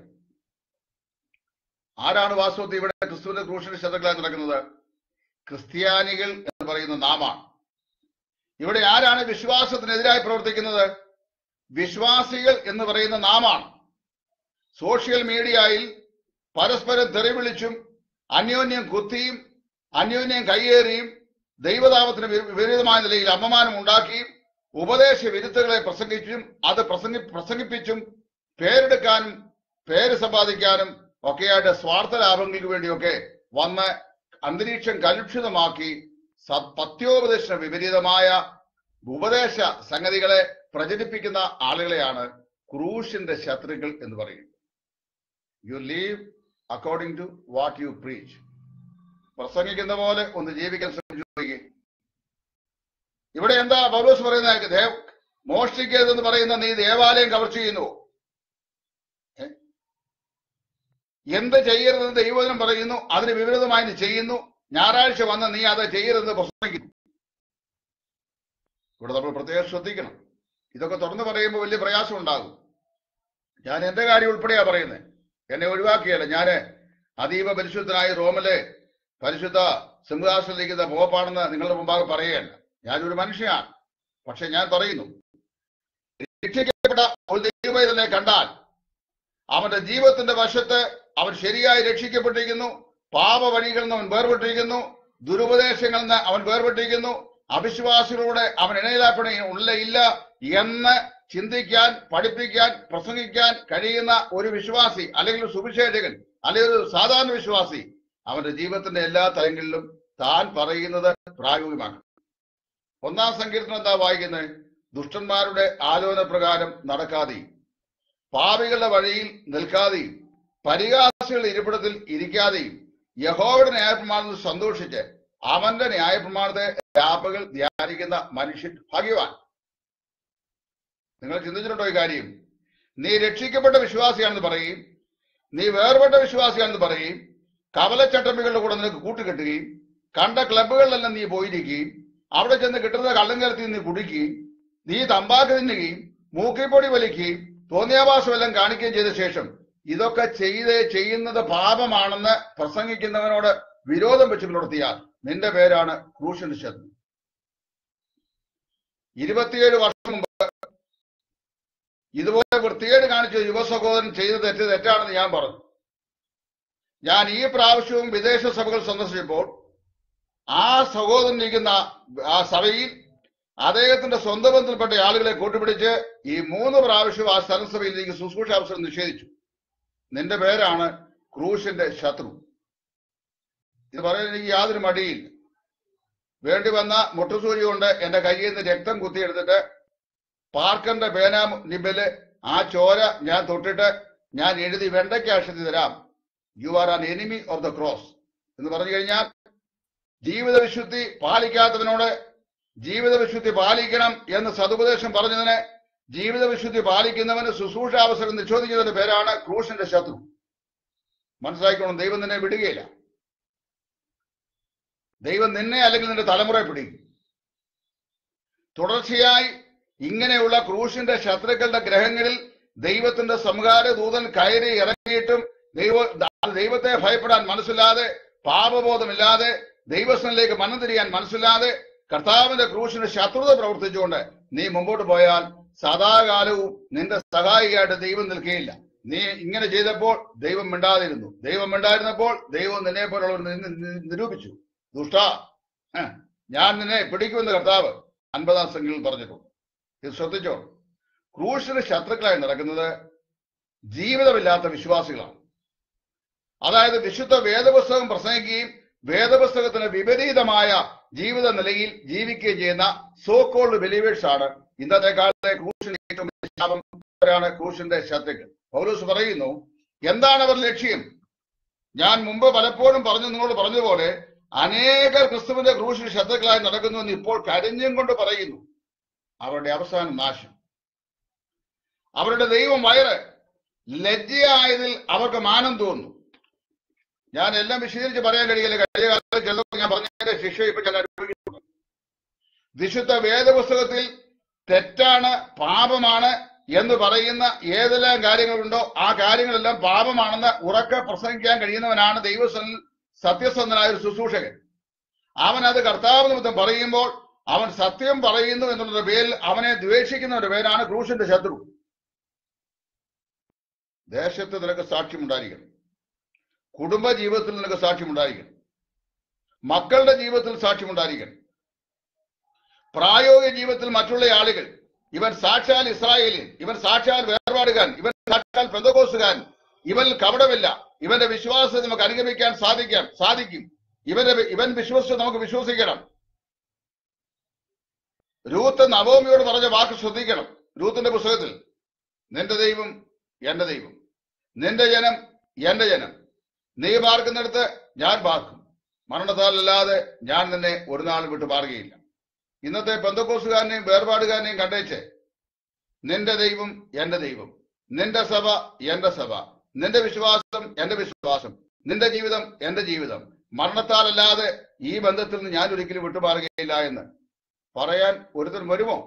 ആരാണ് വാസ്തവത്തിൽ ഇവിടെ ക്രിസ്തുവിന്റെ ക്രൂശിന്റെ ശത്രുക്കളായി നടക്കുന്നത്? ക്രിസ്ത്യാനികൾ എന്ന് പറയുന്ന നാമാണ്. ഇവിടെ ആരാണ് വിശ്വാസത്തിനെതിരായി പ്രവർത്തിക്കുന്നത്? വിശ്വാസികൾ എന്ന് പറയുന്ന നാമാണ്. സോഷ്യൽ മീഡിയയിൽ പരസ്പരം തെറി വിളിച്ചും അന്യോന്യം കുത്തിയും അന്യോന്യം കയ്യേറിയും ദൈവതാപത്തിന് വിപരീതമായ നിലയിൽ അപമാനം ഉണ്ടാക്കിയും ഉപദേശ വിരുദ്ധകളെ പ്രസംഗിച്ചും അത് പ്രസംഗിപ്പിച്ചും പേരെടുക്കാനും പേര് സമ്പാദിക്കാനും ഒക്കെയായിട്ട് സ്വാർത്ഥ ലാഭങ്ങൾക്ക് വേണ്ടിയൊക്കെ വന്ന് അന്തരീക്ഷം കലുഷിതമാക്കി പത്യോപദേശ വിപരീതമായ ഉപദേശ സംഗതികളെ പ്രചരിപ്പിക്കുന്ന ആളുകളെയാണ് ക്രൂശിന്റെ ശത്രുക്കൾ എന്ന് പറയുന്നത്. You leave according to what you preach. പ്രസംഗിക്കുന്ന പോലെ ഒന്ന് ജീവിക്കാൻ ശ്രമിച്ചു. ഇവിടെ എന്താ പൗലോസ് പറയുന്നത്? മോഷ്ടിക്കരുതെന്ന് പറയുന്ന നീ ദേവാലയം കവർച്ച ചെയ്യുന്നു. എന്ത് ചെയ്യരുതെന്ന് ദൈവവചനം പറയുന്നു, അതിന് വിപരീതമായി നീ ചെയ്യുന്നു. ഞായറാഴ്ച വന്ന് നീ അത് ചെയ്യരുതെന്ന് പ്രസംഗിക്കുന്നു. ഇവിടെ നമ്മൾ പ്രത്യേകം ശ്രദ്ധിക്കണം. ഇതൊക്കെ തുറന്നു പറയുമ്പോൾ വലിയ പ്രയാസം ഉണ്ടാകും. ഞാൻ എന്റെ കാര്യം ഉൾപ്പെടെയാ പറയുന്നത്, എന്നെ ഒഴിവാക്കിയല്ല. ഞാന് അതീവ പരിശുദ്ധനായ റോമിലെ പരിശുദ്ധ സിംഹാസനത്തിലിരിക്കുന്ന പോപ്പാണെന്ന് നിങ്ങളുടെ മുമ്പാകെ പറയുകയല്ല. ഞാനൊരു മനുഷ്യനാണ്. പക്ഷെ ഞാൻ പറയുന്നു, രക്ഷിക്കപ്പെട്ട ഒരു ദൈവവേദനെ കണ്ടാൽ അവന്റെ ജീവിതത്തിന്റെ വശത്ത് അവൻ ശരിയായി രക്ഷിക്കപ്പെട്ടിരിക്കുന്നു. പാപ വഴികളിൽ നിന്ന് അവൻ വേർപെട്ടിരിക്കുന്നു. ദുരുപദേശങ്ങളിൽ നിന്ന് അവൻ വേർപെട്ടിരിക്കുന്നു. അവിശ്വാസികളോട് അവൻ ഇണയിലാപ്പണ ഇല്ല എന്ന് ചിന്തിക്കാൻ, പഠിപ്പിക്കാൻ, പ്രസംഗിക്കാൻ കഴിയുന്ന ഒരു വിശ്വാസി, അല്ലെങ്കിൽ ഒരു സുവിശേഷകൻ, അല്ലെങ്കിൽ ഒരു സാധാരണ വിശ്വാസി അവന്റെ ജീവിതത്തിന്റെ എല്ലാ തലങ്ങളിലും താൻ പറയുന്നത് പ്രായോഗികമാക്കണം. 1-ാം സങ്കീർത്തനം എന്താ വായിക്കുന്നത്? ദുഷ്ടന്മാരുടെ ആലോചന പ്രകാരം നടക്കാതെയും പാപികളുടെ വഴിയിൽ നിൽക്കാതെയും പരിഹാസികളുടെ ഇരിപ്പിടത്തിൽ ഇരിക്കാതെയും യഹോവയുടെ ന്യായപ്രമാണത്തിൽ സന്തോഷിച്ച് അവന്റെ ന്യായപ്രമാണത്തെ രാപ്പകൽ ധ്യാനിക്കുന്ന മനുഷ്യൻ ഭാഗ്യവാൻ. നിങ്ങൾ ചിന്തിച്ചിട്ടുണ്ടോ ഈ കാര്യം? നീ രക്ഷിക്കപ്പെട്ട വിശ്വാസിയാണെന്ന് പറയും, നീ വേർപെട്ട വിശ്വാസിയാണെന്ന് പറയും, കവലച്ചട്ടമ്പികളുടെ കൂടെ നിനക്ക് കൂട്ടുകെട്ടുകയും കണ്ട ക്ലബുകളിലെല്ലാം നീ പോയിരിക്കുകയും അവിടെ ചെന്ന് കിട്ടുന്ന കള്ളം കലർത്തി നീ കുടിക്കുകയും നീ തമ്പാക്ക് തിന്നുകയും മൂക്കിപ്പൊടി വലിക്കുകയും തോന്നിയാവാസമെല്ലാം കാണിക്കുകയും ചെയ്ത ശേഷം ഇതൊക്കെ ചെയ്യുന്നത് പാപമാണെന്ന് പ്രസംഗിക്കുന്നവനോട് വിരോധം വെച്ച് പുലർത്തിയാൽ നിന്റെ പേരാണ് ക്രൂശിന്റെ ശത്രു. 27 വർഷം മുമ്പ് ഇതുപോലെ വൃത്തികേട് കാണിച്ച യുവ സഹോദരൻ ചെയ്ത തെറ്റാണെന്ന് ഞാൻ പറഞ്ഞു. ഞാൻ ഈ പ്രാവശ്യവും വിദേശ സഭകൾ സന്ദർശിച്ചപ്പോൾ ആ സഹോദരൻ ഇരിക്കുന്ന ആ സഭയിൽ അദ്ദേഹത്തിന്റെ സ്വന്തം ബന്ധത്തിൽപ്പെട്ട ആളുകളെ കൂട്ടുപിടിച്ച് ഈ 3 പ്രാവശ്യവും ആ സ്ഥലസഭയിലേക്ക് ശുശ്രൂഷ അവസരം നിഷേധിച്ചു. നിന്റെ പേരാണ് ക്രൂശിന്റെ ശത്രു. ഇത് പറയാൻ എനിക്ക് യാതൊരു മടിയില്ല. വേണ്ടി വന്ന മുട്ടുസൂചി കൊണ്ട് എന്റെ കയ്യിൽ നിന്ന് രക്തം കുത്തിയെടുത്തിട്ട് പാർക്കറിന്റെ പേന നിബില് ആ ചോര ഞാൻ തൊട്ടിട്ട് ഞാൻ എഴുതി വെണ്ടയ്ക്ക് അക്ഷരത്തിൽ തരാം, you are an enemy of the cross എന്ന് പറഞ്ഞു കഴിഞ്ഞാൽ ജീവിത വിശുദ്ധി പാലിക്കാത്തവനോട് ജീവിത വിശുദ്ധി പാലിക്കണം എന്ന് സതുപദേശം പറഞ്ഞതിന് ജീവിത വിശുദ്ധി പാലിക്കുന്നവന് ശുശ്രൂഷ അവസരം നിഷേധിക്കുന്നതിന്റെ പേരാണ് ക്രൂശിന്റെ ശത്രു. മനസ്സിലാക്കണം, ദൈവം നിന്നെ വിടുകയില്ല. ദൈവം നിന്നെ അല്ലെങ്കിൽ നിന്റെ തലമുറയെ പിടിക്കും. തുടർച്ചയായി ഇങ്ങനെയുള്ള ക്രൂശിന്റെ ശത്രുക്കളുടെ ഗ്രഹങ്ങളിൽ ദൈവത്തിന്റെ സംഹാര ദൂതൻ കയറി ഇറങ്ങിയിട്ടും ദൈവത്തെ ഭയപ്പെടാൻ മനസ്സില്ലാതെ, പാപബോധമില്ലാതെ, ദൈവസ്ഥനിലേക്ക് മനം തിരിയാൻ മനസ്സില്ലാതെ കർത്താവിന്റെ ക്രൂശിന് ശത്രുത പ്രവർത്തിച്ചുകൊണ്ട് നീ മുമ്പോട്ട് പോയാൽ സദാകാലവും നിന്റെ സഹായിയായിട്ട് ദൈവം നിൽക്കുകയില്ല. നീ ഇങ്ങനെ ചെയ്തപ്പോൾ ദൈവം മിണ്ടാതിരുന്നു. ദൈവം മിണ്ടായിരുന്നപ്പോൾ ദൈവം നിന്നെ പോലുള്ളവർ നിരൂപിച്ചു. ദുഷ്ട, ഞാൻ നിന്നെ പിടിക്കുമെന്ന് കർത്താവ് 50-ാം സംഖ്യയിൽ പറഞ്ഞിട്ടുണ്ട്. ഇത് ശ്രദ്ധിച്ചോ. ക്രൂശിന് ശത്രുക്കളായി നടക്കുന്നത് ജീവിതമില്ലാത്ത വിശ്വാസികളാണ്. അതായത് വിശുദ്ധ വേദപുസ്തകം പ്രസംഗിക്കുകയും വേദപുസ്തകത്തിന് വിപരീതമായ ജീവിത നിലയിൽ ജീവിക്കുകയും ചെയ്യുന്ന സോക്കോൾഡ് ബിലീവേഴ്സ് ആണ് ഇന്നത്തെ കാലത്തെ ക്രൂശിന് ഏറ്റവും ശാപം. ക്രൂശിന്റെ ശത്രുക്കൾ. പൗലോസ് പറയുന്നു, എന്താണ് അവർ ലക്ഷ്യം? ഞാൻ മുമ്പ് പലപ്പോഴും നിങ്ങളോട് പറഞ്ഞതുപോലെ അനേകർ ക്രിസ്തുവിന്റെ ക്രൂശിന് ശത്രുക്കളായി നടക്കുന്നു എന്ന് ഇപ്പോൾ കരഞ്ഞും കൊണ്ട് പറയുന്നു. അവരുടെ അവസാനം നാശം. അവരുടെ ദൈവം വയറ്. ലജ്ജയായതിൽ അവർക്ക് മാനം തോന്നുന്നു. ഞാൻ എല്ലാം വിശദീകരിച്ച് പറയാൻ കഴിയില്ല. കഴിഞ്ഞ കാലത്ത് ചിലപ്പോൾ ഞാൻ പറഞ്ഞതിന്റെ ശിക്ഷ ഇപ്പൊ ഞാൻ അനുഭവിക്കുന്നു. വിശുദ്ധ വേദപുസ്തകത്തിൽ തെറ്റാണ്, പാപമാണ് എന്ന് പറയുന്ന ഏതെല്ലാം കാര്യങ്ങളുണ്ടോ ആ കാര്യങ്ങളെല്ലാം പാപമാണെന്ന് ഉറക്കെ പ്രസംഗിക്കാൻ കഴിയുന്നവനാണ് ദൈവസ്ഥനിൽ സത്യസന്ധനായ ഒരു ശുശ്രൂഷകൻ. അവൻ അത് കർത്താവ് നിമിത്തം പറയുമ്പോൾ അവൻ സത്യം പറയുന്നു എന്നുള്ള പേരിൽ അവനെ ദ്വേഷിക്കുന്നവരുടെ പേരാണ് ക്രൂശിന്റെ ശത്രു. ദേശത്ത് നിനക്ക് സാക്ഷ്യമുണ്ടായിരിക്കണം. കുടുംബ ജീവിതത്തിൽ നിനക്ക് സാക്ഷ്യമുണ്ടായിരിക്കണം. മക്കളുടെ ജീവിതത്തിൽ സാക്ഷ്യമുണ്ടായിരിക്കണം. പ്രായോഗിക ജീവിതത്തിൽ മറ്റുള്ള ആളുകൾ, ഇവൻ സാക്ഷാൽ ഇസ്രായേലിൻ, ഇവൻ സാക്ഷാൽ വേർപാടുകാരൻ, ഇവൻ സാക്ഷാൽ പെന്തക്കോസ്തുകാരൻ, ഇവൻ കപടമില്ല, ഇവന്റെ വിശ്വാസത്തെ നമുക്ക് അനുഗമിക്കാൻ സാധിക്കും, ഇവൻ വിശ്വസിച്ച് നമുക്ക് വിശ്വസിക്കണം. രൂത്ത് നവോമിയോട് പറഞ്ഞ വാക്ക് ശ്രദ്ധിക്കണം. രൂത്തിന്റെ പുസ്തകത്തിൽ, നിന്റെ ദൈവം എന്റെ ദൈവം, നിന്റെ ജനം എന്റെ ജനം, നീ പാർക്കുന്നിടത്ത് ഞാൻ പാർക്കും, മരണത്താലല്ലാതെ ഞാൻ നിന്നെ ഒരു നാളും വിട്ടു പാറുകയില്ല. ഇന്നത്തെ പെന്തക്കോസ്തുകാരനെയും വേർപാടുകാരനെയും കണ്ടേച്ച് നിന്റെ ദൈവം എന്റെ ദൈവം, നിന്റെ സഭ എന്റെ സഭ, നിന്റെ വിശ്വാസം എന്റെ വിശ്വാസം, നിന്റെ ജീവിതം എന്റെ ജീവിതം, മരണത്താലല്ലാതെ ഈ ബന്ധത്തിൽ നിന്ന് ഞാൻ ഒരിക്കലും വിട്ടുമാറുകയില്ല എന്ന് പറയാൻ ഒരുത്തൻ വരുമോ?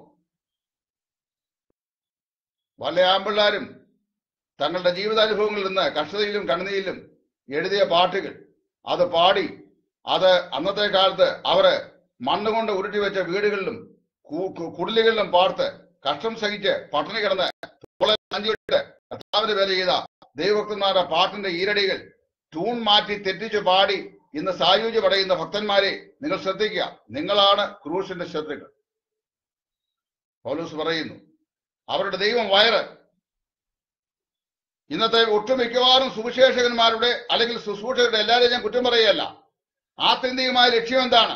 വല്ല ആമ്പിള്ളാരും തങ്ങളുടെ ജീവിതാനുഭവങ്ങളിൽ നിന്ന് കഷ്ടതയിലും കണ്ണുനീരിലും എഴുതിയ പാട്ടുകൾ അത് പാടി, അത് അന്നത്തെ കാലത്ത് അവര് മണ്ണുകൊണ്ട് ഉരുട്ടി വെച്ച വീടുകളിലും കുടിലുകളിലും പാർത്ത് കഷ്ടം സഹിച്ച് പട്ടിണി കിടന്ന് കർത്താവിന്റെ വില ചെയ്ത ദൈവഭക്തന്മാരുടെ പാട്ടിന്റെ ഈരടികൾ ട്യൂൺ മാറ്റി തെറ്റിച്ചു പാടി ഇന്ന് സായുജ്യം പടയുന്ന ഭക്തന്മാരെ നിങ്ങൾ ശ്രദ്ധിക്കുക, നിങ്ങളാണ് ക്രൂശിന്റെ ശത്രുക്കൾ. പൗലോസ് പറയുന്നു അവരുടെ ദൈവം വയറ്. ഇന്നത്തെ ഒട്ടുമിക്കവാറും സുവിശേഷകന്മാരുടെ അല്ലെങ്കിൽ ശുശ്രൂഷകരുടെ എല്ലാവരെയും ഞാൻ കുറ്റം പറയുകയല്ല. ആത്യന്തികമായ ലക്ഷ്യം എന്താണ്?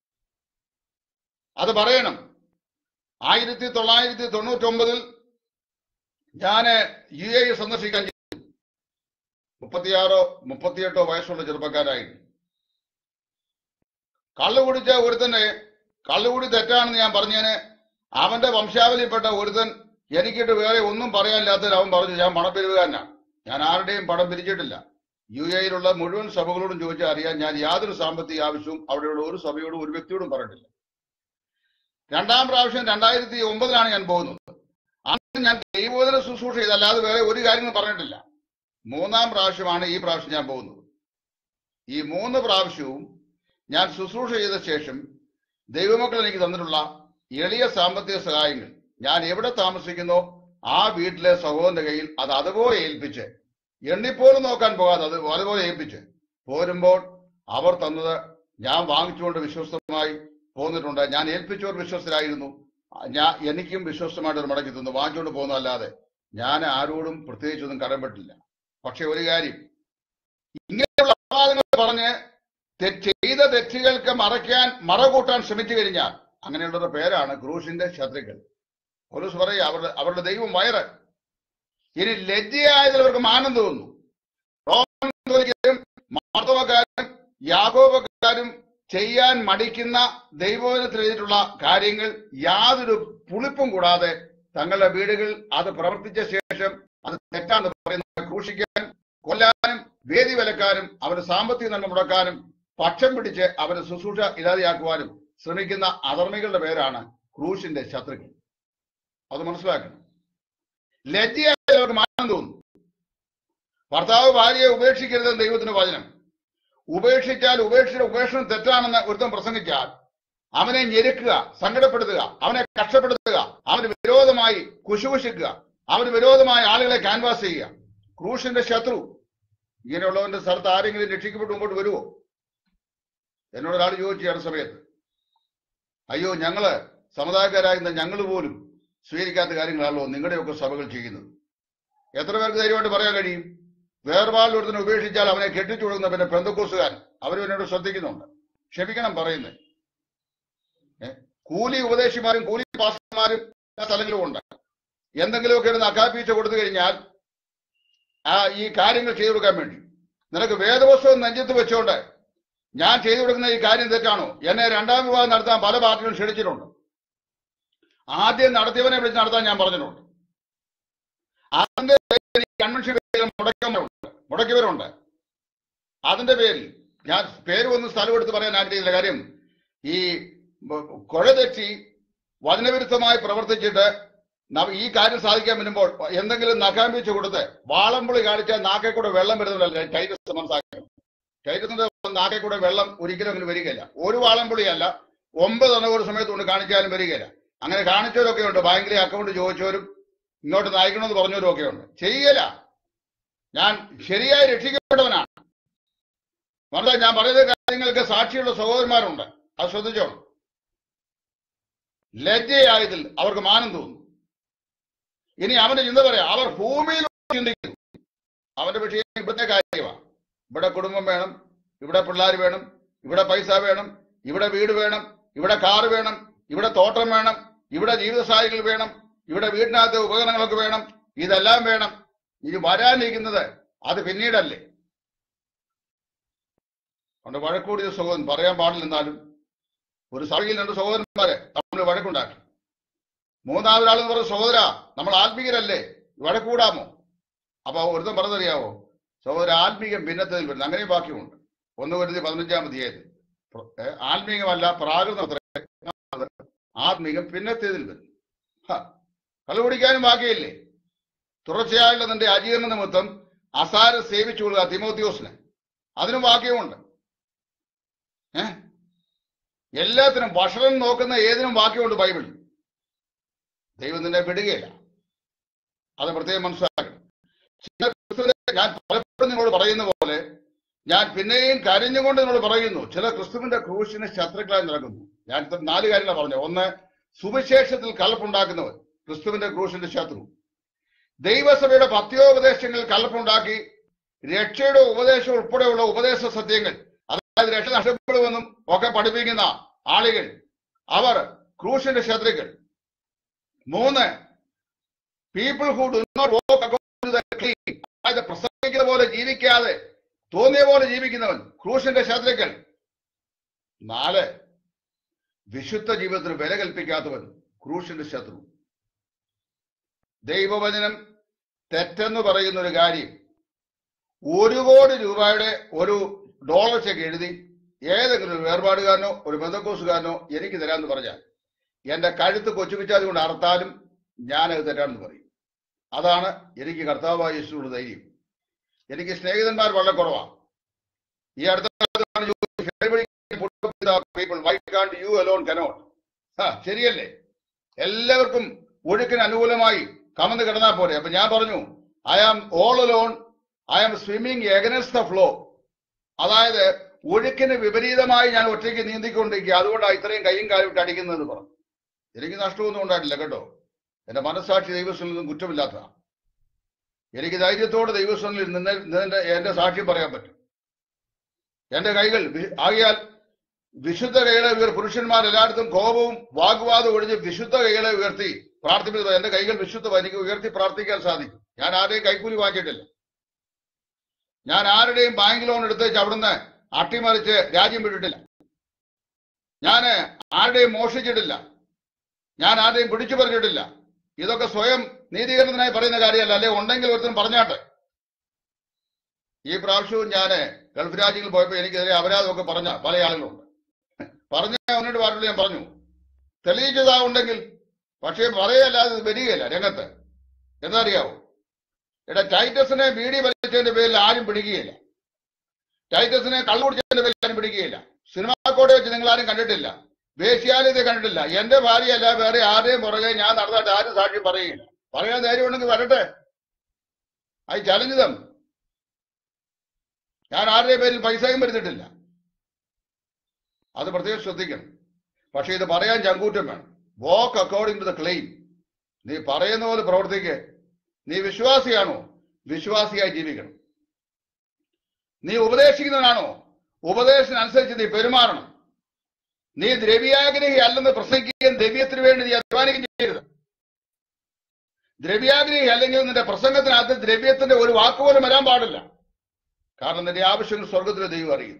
അത് പറയണം. 1999 ഞാൻ UAE സന്ദർശിക്കാൻ 36 38 വയസ്സുള്ള ചെറുപ്പക്കാരായിരുന്നു. കള്ളുകുടിച്ച ഒരുത്തനെ കള്ളുകുടി തെറ്റാണെന്ന് ഞാൻ പറഞ്ഞതിന് അവന്റെ വംശാവലിപ്പെട്ട ഒരുത്തൻ എനിക്കിട്ട് വേറെ ഒന്നും പറയാനില്ലാത്തതിന് അവൻ പറഞ്ഞു ഞാൻ പണം പിരിവുകാരനാണ്. ഞാൻ ആരുടെയും പണം പിരിച്ചിട്ടില്ല. UAE മുഴുവൻ സഭകളോടും ചോദിച്ചാൽ അറിയാൻ ഞാൻ യാതൊരു സാമ്പത്തിക ആവശ്യവും അവിടെയുള്ള ഒരു സഭയോടും ഒരു വ്യക്തിയോടും പറഞ്ഞിട്ടില്ല. രണ്ടാം പ്രാവശ്യം 2009 ഞാൻ പോകുന്നത്. അന്ന് ഞാൻ ദൈവോധന ശുശ്രൂഷ ചെയ്തല്ലാതെ വേറെ ഒരു കാര്യങ്ങളും പറഞ്ഞിട്ടില്ല. മൂന്നാം പ്രാവശ്യമാണ് ഈ പ്രാവശ്യം ഞാൻ പോകുന്നത്. ഈ 3 പ്രാവശ്യവും ഞാൻ ശുശ്രൂഷ ചെയ്ത ശേഷം ദൈവമക്കൾ എനിക്ക് തന്നിട്ടുള്ള എളിയ സാമ്പത്തിക സഹായങ്ങൾ ഞാൻ എവിടെ താമസിക്കുന്നോ ആ വീട്ടിലെ സഹോദരന്റെ കയ്യിൽ അത് അതുപോലെ ഏൽപ്പിച്ച്, എണ്ണിപ്പോലും നോക്കാൻ പോകാതെ അത് അതുപോലെ ഏൽപ്പിച്ച് പോരുമ്പോൾ അവർ തന്നത് ഞാൻ വാങ്ങിച്ചുകൊണ്ട് വിശ്വസ്തമായി പോന്നിട്ടുണ്ട്. ഞാൻ ഏൽപ്പിച്ചവർ വിശ്വസ്തരായിരുന്നു. എനിക്കും വിശ്വസ്തമായിട്ട് ഒരു മടക്കി തന്നു. വാങ്ങിച്ചുകൊണ്ട് പോകുന്നതല്ലാതെ ഞാൻ ആരോടും പ്രത്യേകിച്ചൊന്നും കടംപെട്ടില്ല. പക്ഷെ ഒരു കാര്യം, ഇങ്ങനെയുള്ള അപവാദങ്ങൾ പറഞ്ഞ് ചെയ്ത തെറ്റുകൾക്ക് മറകൂട്ടാൻ ശ്രമിച്ചു കഴിഞ്ഞാൽ അങ്ങനെയുള്ളവരുടെ പേരാണ് ക്രൂശിന്റെ ശത്രുക്കൾ. പൗലോസ് പറയുക അവരുടെ ദൈവം വയറ്. ഇനി ലജ്ജയായതിൽ അവർക്ക് മാനം തോന്നുന്നു. റോമൻ കത്തോലിക്കരും മാർത്തോമക്കാരും യാക്കോബക്കാരും ചെയ്യാൻ മടിക്കുന്ന ദൈവവചനത്തിൽ എഴുതിയിട്ടുള്ള കാര്യങ്ങൾ യാതൊരു പുളിപ്പും കൂടാതെ തങ്ങളുടെ വീടുകൾ അത് പ്രവർത്തിച്ച ശേഷം അത് തെറ്റാണെന്ന് പറയുന്ന ക്രൂശിക്കാനും കൊല്ലാനും വേദി വിലക്കാനും അവരുടെ സാമ്പത്തിക നന്മ മുടക്കാനും പക്ഷം പിടിച്ച് അവരുടെ ശുശ്രൂഷ ഇല്ലാതെയാക്കുവാനും ശ്രമിക്കുന്ന അധർമ്മികളുടെ പേരാണ് ക്രൂശിന്റെ ശത്രുക്കൾ. അത് മനസ്സിലാക്കണം. ലജ്ജയായി അവർക്ക് മാനം തോന്നുന്നു. ഭർത്താവ് ഭാര്യയെ ഉപേക്ഷിക്കരുതെന്ന് ദൈവത്തിന്റെ വചനം. ഉപേക്ഷിച്ചാൽ ഉപേക്ഷണം തെറ്റാണെന്ന് ഒരുത്തം പ്രസംഗിച്ചാൽ അവനെ ഞെരുക്കുക, സങ്കടപ്പെടുത്തുക, അവനെ കഷ്ടപ്പെടുത്തുക, അവന് വിരോധമായി കുശുകുശിക്കുക, അവന് വിരോധമായി ആളുകളെ ക്യാൻവാസ് ചെയ്യുക. ക്രൂശിന്റെ ശത്രു. ഇങ്ങനെയുള്ളവന്റെ സ്ഥലത്ത് ആരെങ്കിലും രക്ഷിക്കപ്പെട്ട് മുമ്പോട്ട് വരുമോ? എന്നോട് ഒരാൾ ചോദിച്ചു അടുത്ത സമയത്ത്, അയ്യോ ഞങ്ങള് സമുദായക്കാരായിരുന്ന ഞങ്ങൾ പോലും സ്വീകരിക്കാത്ത കാര്യങ്ങളാണല്ലോ നിങ്ങളുടെയൊക്കെ സഭകൾ ചെയ്യുന്നത്. എത്ര പേർക്ക് ധൈര്യമായിട്ട് പറയാൻ കഴിയും? വേർപാടിൽ ഒരുത്തിനെ ഉപേക്ഷിച്ചാൽ അവനെ കെട്ടിച്ചു കൊടുക്കുന്ന പിന്നെ പെന്തക്കോസുകാരൻ അവരും എന്നോട് ശ്രദ്ധിക്കുന്നുണ്ട്. ക്ഷമിക്കണം പറയുന്നത്. കൂലി ഉപദേശിമാരും കൂലി പാസ്റ്റർമാരും സ്ഥലങ്ങളും ഉണ്ട്. എന്തെങ്കിലുമൊക്കെ ഇരുന്ന് അക്കാപ്പീച്ച കൊടുത്തു കഴിഞ്ഞാൽ ഈ കാര്യങ്ങൾ ചെയ്തു കൊടുക്കാൻ വേണ്ടി നിനക്ക് വേദപുസ്തകം നെഞ്ചത്ത് വെച്ചുകൊണ്ട് ഞാൻ ചെയ്തു കൊടുക്കുന്ന ഈ കാര്യം തെറ്റാണോ? എന്നെ 2ാം വിവാഹം നടത്താൻ പല പാർട്ടികളും ക്ഷണിച്ചിട്ടുണ്ട്. ആദ്യം നടത്തിയവനെ വിളിച്ച് നടത്താൻ ഞാൻ പറഞ്ഞിട്ടുണ്ട്. അതിന്റെ കൺവെൻഷൻ മുടക്കിയവരുണ്ട്. അതിന്റെ പേരിൽ ഞാൻ പേര് ഒന്ന് സ്ഥലം എടുത്ത് പറയാൻ ആഗ്രഹിക്കുന്ന കാര്യം, ഈ കൊഴ തെറ്റി വചനവിരുദ്ധമായി പ്രവർത്തിച്ചിട്ട് ഈ കാര്യം സാധിക്കാൻ വരുമ്പോൾ എന്തെങ്കിലും നഖാമ്പീച്ച് കൊടുത്ത് വാളംപുളി കാണിച്ചാൽ നാക്കെ കൂടെ വെള്ളം വരുന്നില്ല. ടൈറ്റസ് മനസ്സിലാക്കണം. ടൈറ്റസിന്റെ നാക്കെ കൂടെ വെള്ളം ഒരിക്കലും അങ്ങനെ വരികയില്ല. ഒരു വാളംപുളിയല്ല, 9 എണ്ണം ഒരു സമയത്ത് കൊണ്ട് കാണിച്ചാലും വരികയില്ല. അങ്ങനെ കാണിച്ചവരൊക്കെ ഉണ്ട്. ബാങ്കിലെ അക്കൗണ്ട് ചോദിച്ചവരും ഇങ്ങോട്ട് നയിക്കണമെന്ന് പറഞ്ഞവരും ഒക്കെ ഉണ്ട്. ചെയ്യല. ഞാൻ ശരിയായി രക്ഷിക്കപ്പെട്ടവനാണ്. മനസ്സിലായി? ഞാൻ പറയുന്ന കാര്യങ്ങൾക്ക് സാക്ഷിയുള്ള സഹോദരന്മാരുണ്ട്. അത് ശ്രദ്ധിച്ചോണം. ലജ്ജയായതിൽ അവർക്ക് മാനം തോന്നുന്നു. ഇനി അവന്റെ ചിന്ത പറയാം, അവർ ഭൂമിയിൽ ചിന്തിക്കുന്നു. അവന്റെ വിഷയം ഇവിടുത്തെ കാര്യമാണ്. ഇവിടെ കുടുംബം വേണം, ഇവിടെ പിള്ളേർ വേണം, ഇവിടെ പൈസ വേണം, ഇവിടെ വീട് വേണം, ഇവിടെ കാറ് വേണം, ഇവിടെ തോട്ടം വേണം, ഇവിടെ ജീവിത സാഹചര്യങ്ങൾ വേണം, ഇവിടെ വീടിനകത്തെ ഉപകരണങ്ങളൊക്കെ വേണം, ഇതെല്ലാം വേണം. ഇനി വരാനിരിക്കുന്നത് അത് പിന്നീടല്ലേ. അതുകൊണ്ട് വഴക്കൂടിയ സഹോദരൻ പറയാൻ പാടില്ലെന്നാലും ഒരു സഭയിൽ 2 സഹോദരന്മാരെ നമ്മൾ വഴക്കുണ്ടാക്കി. 3ാമതൊരാളെന്ന് പറഞ്ഞ സഹോദര നമ്മൾ ആത്മീയരല്ലേ, വഴക്കൂടാമോ? അപ്പൊ ഒരുത്തം പറഞ്ഞറിയാവോ, സഹോദര ആത്മീകം ഭിന്നത്തിൽ വരുന്നത്. അങ്ങനെയും ബാക്കിയുണ്ട്. 1 Corinthians 15-ാം അധ്യായത്തിൽ ആത്മീകമല്ല പ്രാകൃതം, ആത്മീകം ഭിന്നത്തേതിൽ വരും. കളി കുടിക്കാനും ബാക്കിയില്ലേ? തുടർച്ചയായുള്ള നിന്റെ അജീർണ നിമിത്തം അസാരം സേവിച്ചു കൊള്ളുക തിമോത്തിയോസിന്, അതിനും വാക്യമുണ്ട്. എല്ലാത്തിനും ഭക്ഷണം നോക്കുന്ന ഏതിനും വാക്യമുണ്ട് ബൈബിളിൽ. ദൈവം നിന്നെ വിടുകയില്ല, അത് പ്രത്യേകം മനസ്സിലാക്കണം. ഞാൻ പലപ്പോഴും നിങ്ങളോട് പറയുന്ന പോലെ ഞാൻ പിന്നെയും കരഞ്ഞുകൊണ്ട് നിങ്ങളോട് പറയുന്നു, ചില ക്രിസ്തുവിന്റെ ക്രൂശിന് ശത്രുക്കളായി നടക്കുന്നു. ഞാൻ 4 കാര്യങ്ങളാണ് പറഞ്ഞത്. 1, സുവിശേഷത്തിൽ കലപ്പുണ്ടാക്കുന്നവൻ, ക്രിസ്തുവിന്റെ ക്രൂശിന്റെ ശത്രു. ദൈവസഭയുടെ പത്യോപദേശങ്ങളിൽ കലപ്പുണ്ടാക്കി രക്ഷയുടെ ഉപദേശം ഉൾപ്പെടെയുള്ള ഉപദേശ സത്യങ്ങൾ, അതായത് രക്ഷ നഷ്ടപ്പെടുമെന്നും ഒക്കെ പഠിപ്പിക്കുന്ന ആളുകൾ, അവർ ക്രൂശിന്റെ ശത്രുക്കൾ. 3, people who do not walk according to the clean, അതായത് പ്രസംഗിക്കുന്ന പോലെ ജീവിക്കാതെ തോന്നിയ പോലെ ജീവിക്കുന്നവൻ, ക്രൂശിന്റെ ശത്രുക്കൾ. 4, വിശുദ്ധ ജീവിതത്തിന് വില കൽപ്പിക്കാത്തവൻ, ക്രൂശിന്റെ ശത്രു. ദൈവവചനം തെറ്റെന്ന് പറയുന്ന ഒരു കാര്യം $1 കോടി ഒരു ഡോളർ ചെക്ക് എഴുതി ഏതെങ്കിലും ഒരു വേർപാടുകാരനോ ഒരു ബന്ധക്കോസുകാരനോ എനിക്ക് തരാമെന്ന് പറഞ്ഞാൽ എന്റെ കഴുത്ത് കൊച്ചുപിച്ചാതി കൊണ്ട് അറുത്താലും ഞാനത് തരാമെന്ന് പറയും. അതാണ് എനിക്ക് കർത്താവായ യേശുവിന്റെ ധൈര്യം. എനിക്ക് സ്നേഹിതന്മാർ വളരെ കുറവാണ്. ഈ അടുത്ത ശരിയല്ലേ? എല്ലാവർക്കും ഒഴുക്കിന് അനുകൂലമായി കമന്ന് കിടന്നാൽ പോലെ. അപ്പൊ ഞാൻ പറഞ്ഞു, I am all alone, I am swimming against the flow. അതായത് ഒഴുക്കിന് വിപരീതമായി ഞാൻ ഒറ്റയ്ക്ക് നീന്തിക്കൊണ്ടിരിക്കുക, അതുകൊണ്ടാണ് ഇത്രയും കൈയും കാലും ഇട്ട് അടിക്കുന്നതെന്ന് പറഞ്ഞു. എനിക്ക് നഷ്ടമൊന്നും ഉണ്ടായിട്ടില്ല കേട്ടോ. എന്റെ മനസ്സാക്ഷി ദൈവസ്ഥനിൽ നിന്നും കുറ്റമില്ലാത്തതാണ്. എനിക്ക് ധൈര്യത്തോടെ ദൈവസ്ഥനിൽ നിന്ന് എന്റെ സാക്ഷ്യം പറയാൻ പറ്റും. എന്റെ കൈകൾ ആകിയാൽ വിശുദ്ധ കൈകളെ പുരുഷന്മാർ എല്ലായിടത്തും കോപവും വാഗ്വാദവും ഒഴിഞ്ഞ് വിശുദ്ധ കൈകളെ ഉയർത്തി പ്രാർത്ഥിക്കുന്നത്. എന്റെ കൈകൾ വിശുദ്ധ എനിക്ക് ഉയർത്തി പ്രാർത്ഥിക്കാൻ സാധിക്കും. ഞാൻ ആരുടെയും കൈക്കൂലി വാങ്ങിയിട്ടില്ല. ഞാൻ ആരുടെയും ബാങ്ക് ലോൺ എടുത്തേച്ച് അവിടുന്ന് അട്ടിമറിച്ച് രാജ്യം വിട്ടിട്ടില്ല. ഞാൻ ആരുടെയും മോഷിച്ചിട്ടില്ല. ഞാൻ ആരുടെയും പിടിച്ചു പറഞ്ഞിട്ടില്ല. ഇതൊക്കെ സ്വയം നീതീകരണത്തിനായി പറയുന്ന കാര്യമല്ല. അല്ലെ ഉണ്ടെങ്കിൽ ഒരുത്തരും പറഞ്ഞാട്ടെ. ഈ പ്രാവശ്യവും ഞാൻ ഗൾഫ് രാജ്യങ്ങളിൽ പോയപ്പോൾ എനിക്കെതിരെ അപരാധമൊക്കെ പറഞ്ഞ പല ആളുകളുണ്ട്. പറഞ്ഞ ഒന്നിട്ട് പറഞ്ഞിട്ട് ഞാൻ പറഞ്ഞു, തെളിയിച്ചതാ ഉണ്ടെങ്കിൽ. പക്ഷേ പറയല്ലാതെ വരികയില്ല രംഗത്ത്. എന്താ അറിയാവോ? ടൈറ്റസിനെ ബീഡി വലിച്ചതിന്റെ പേരിൽ ആരും പിടിക്കുകയില്ല. ടൈറ്റസിനെ കള്ളുകുടിച്ചതിന്റെ പേരിൽ ആരും പിടിക്കുകയില്ല. സിനിമാ കോടെ വെച്ച് നിങ്ങൾ ആരും കണ്ടിട്ടില്ല. വേശ്യാലയത്തെ കണ്ടിട്ടില്ല. എന്റെ ഭാര്യയല്ല വേറെ ആരെയും പുറകെ ഞാൻ നടന്നിട്ട് ആരും സാക്ഷ്യം പറയുകയില്ല. പറയാൻ ധൈര്യം ഉണ്ടെങ്കിൽ വരട്ടെ. I challenge them. ഞാൻ ആരുടെയും പേരിൽ പൈസയും വരുത്തിട്ടില്ല. അത് പ്രത്യേകം ശ്രദ്ധിക്കണം. പക്ഷെ ഇത് പറയാൻ ചങ്കൂറ്റം വേണം. Walk according to the claim. നീ പറയുന്ന പോലെ പ്രവർത്തിക്ക്. നീ വിശ്വാസിയാണോ? വിശ്വാസിയായി ജീവിക്കണം. നീ ഉപദേശിക്കുന്നവനാണോ? ഉപദേശത്തിനനുസരിച്ച് നീ പെരുമാറണം. നീ ദ്രവ്യാഗ്രഹി അല്ലെന്ന് പ്രസംഗിക്കുകയും ദ്രവ്യത്തിന് വേണ്ടി നീ അധ്വാനിക്കുകയും ചെയ്യരുത്. ദ്രവ്യാഗ്രഹി അല്ലെങ്കിൽ നിന്റെ പ്രസംഗത്തിനകത്ത് ദ്രവ്യത്തിന്റെ ഒരു വാക്കുപോലും വരാൻ പാടില്ല. കാരണം നിന്റെ ആവശ്യങ്ങൾ സ്വർഗത്തിലെ ദൈവം അറിയും.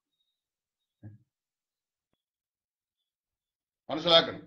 മനസ്സിലാക്കണം.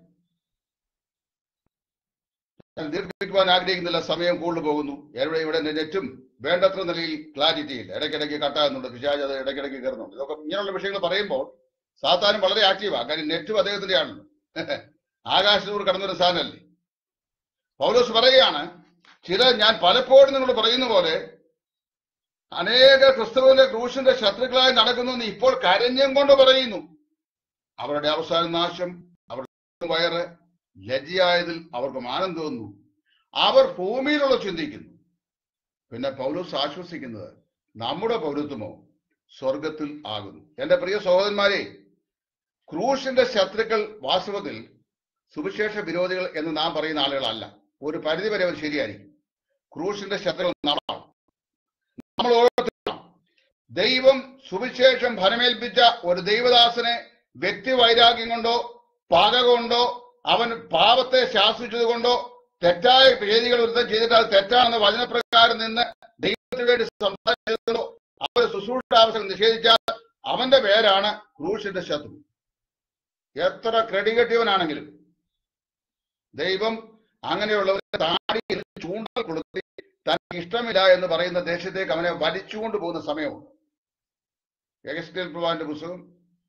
ഞാൻ ദീർഘിപ്പിക്കുവാൻ ആഗ്രഹിക്കുന്നില്ല, സമയം കൂടുതൽ പോകുന്നു. ഇവിടെ നെറ്റും വേണ്ടത്ര നിലയിൽ ക്ലാരിറ്റി ഇല്ല. ഇടയ്ക്കിടയ്ക്ക് കട്ടാകുന്നുണ്ട്. പിശാച് അത് ഇടയ്ക്കിടയ്ക്ക് കയറുന്നുണ്ട്. ഇതൊക്കെ ഇങ്ങനെയുള്ള വിഷയങ്ങൾ പറയുമ്പോൾ സാത്താനും വളരെ ആക്റ്റീവാണ്. കാര്യം നെറ്റും അദ്ദേഹത്തിന്റെ ആണല്ലോ. ആകാശത്തൂർ കടന്നൊരു സാധനമല്ലേ. പൗലോസ് പറയുകയാണ്, ഞാൻ പലപ്പോഴും നിങ്ങൾ പറയുന്ന പോലെ അനേക ക്രിസ്തുവിന്റെ ക്രൂശിന്റെ ശത്രുക്കളായി നടക്കുന്നു എന്ന് ഇപ്പോൾ കരഞ്ഞും കൊണ്ട് പറയുന്നു. അവരുടെ അവസാന നാശം, അവരുടെ വയറ് ലജ്ജയായതിൽ അവർക്ക് മാനം തോന്നുന്നു. അവർ ഭൂമിയിലുള്ള ചിന്തിക്കുന്നു. പിന്നെ പൗലോസ് ആശ്വസിക്കുന്നത്, നമ്മുടെ പൗരത്വമോ സ്വർഗത്തിൽ ആകുന്നു. എന്റെ പ്രിയ സഹോദരന്മാരെ, ക്രൂശിന്റെ ശത്രുക്കൾ വാസ്തവത്തിൽ സുവിശേഷ വിരോധികൾ എന്ന് നാം പറയുന്ന ആളുകളല്ല. ഒരു പരിധി വരെ അവർ ശരിയായിരിക്കും. ക്രൂശിന്റെ ശത്രുക്കൾ നമ്മൾ ഓർക്കണം. ദൈവം സുവിശേഷം ഫലമേൽപ്പിച്ച ഒരു ദൈവദാസനെ വ്യക്തി വൈരാഗ്യം കൊണ്ടോ പക കൊണ്ടോ അവൻ പാപത്തെ ശാസിച്ചത് കൊണ്ടോ തെറ്റായ രീതികൾ വൃത്തം ചെയ്തിട്ട് അത് തെറ്റാണെന്ന് വചനപ്രകാരം നിന്ന് ദൈവത്തിന് വേണ്ടി സംസാരിച്ചതോ അവരുടെ ശുശ്രൂഷ അവസരം നിഷേധിച്ചാൽ അവന്റെ പേരാണ് ക്രൂശിന്റെ ശത്രു. എത്ര ക്രെഡിറ്റ് ദൈവം അങ്ങനെയുള്ളവരെ താടിയിൽ ചൂണ്ടൽ കൊടുത്തി തനിക്ക് ഇഷ്ടമില്ല എന്ന് പറയുന്ന ദേശത്തേക്ക് അവനെ വലിച്ചുകൊണ്ട് പോകുന്ന സമയമുണ്ട്. എഗസ്റ്റിയൽ പ്രവാന്റെ പുസ്തകം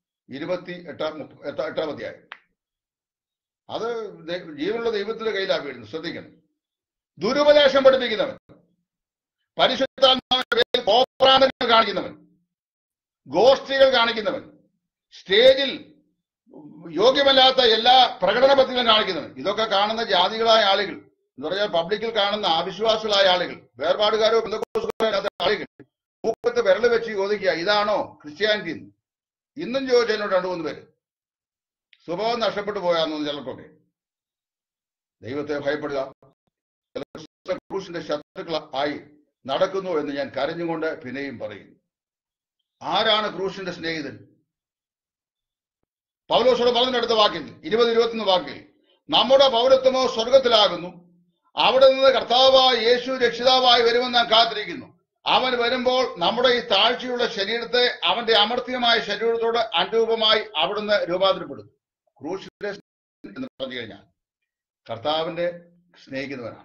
28-8 അധ്യായം. അത് ജീവനുള്ള ദൈവത്തിന്റെ കയ്യിലാണ് വീഴുന്നത്. ശ്രദ്ധിക്കണം. ദുരുപദേശം പഠിപ്പിക്കുന്നവൻ, പരിശുദ്ധാത്മാവിന്റെ പേരിൽ കോപ്രാന്തങ്ങൾ കാണിക്കുന്നവൻ, ഗോഷ്ഠികൾ കാണിക്കുന്നവൻ, സ്റ്റേജിൽ യോഗ്യമല്ലാത്ത എല്ലാ പ്രകടന പദ്ധതികളും കാണിക്കുന്നവൻ, ഇതൊക്കെ കാണുന്ന ജാതികളായ ആളുകൾ എന്ന് പറഞ്ഞാൽ പബ്ലിക്കിൽ കാണുന്ന അവിശ്വാസികളായ ആളുകൾ, വേർപാടുകാരോ ബന്ധുക്കോസുകാരോ ആളുകൾ മൂക്കത്ത് വിരൽ വെച്ച് ചോദിക്കുക, ഇതാണോ ക്രിസ്ത്യാനിറ്റി? ഇന്നും ചോദിച്ചതിനോട് 2-3 പേര് സ്വഭാവം നഷ്ടപ്പെട്ടു പോയാന്ന് ചിലർക്കൊക്കെ. ദൈവത്തെ ഭയപ്പെടുക, ക്രൂശിന്റെ ശത്രുക്കൾ ആയി നടക്കുന്നു എന്ന് ഞാൻ കരഞ്ഞുകൊണ്ട് പിന്നെയും പറയുന്നു. ആരാണ് ക്രൂശിന്റെ സ്നേഹിതൻ? പൗലോസോട് പറഞ്ഞെടുത്ത വാക്കിൽ 20-21 വാക്കിൽ, നമ്മുടെ പൗരത്വമോ സ്വർഗത്തിലാകുന്നു, അവിടെ നിന്ന് കർത്താവായ യേശു രക്ഷിതാവായി വരുമെന്ന് നാം കാത്തിരിക്കുന്നു. അവൻ വരുമ്പോൾ നമ്മുടെ ഈ താഴ്ചയുള്ള ശരീരത്തെ അവന്റെ അമർത്യമായ ശരീരത്തോട് അനുരൂപമായി അവിടുന്ന് രൂപാന്തരപ്പെടും. ക്രൂശിന്റെ എന്ന് പറഞ്ഞു കഴിഞ്ഞാൽ കർത്താവിന്റെ സ്നേഹിക്കുന്നവനാണ്.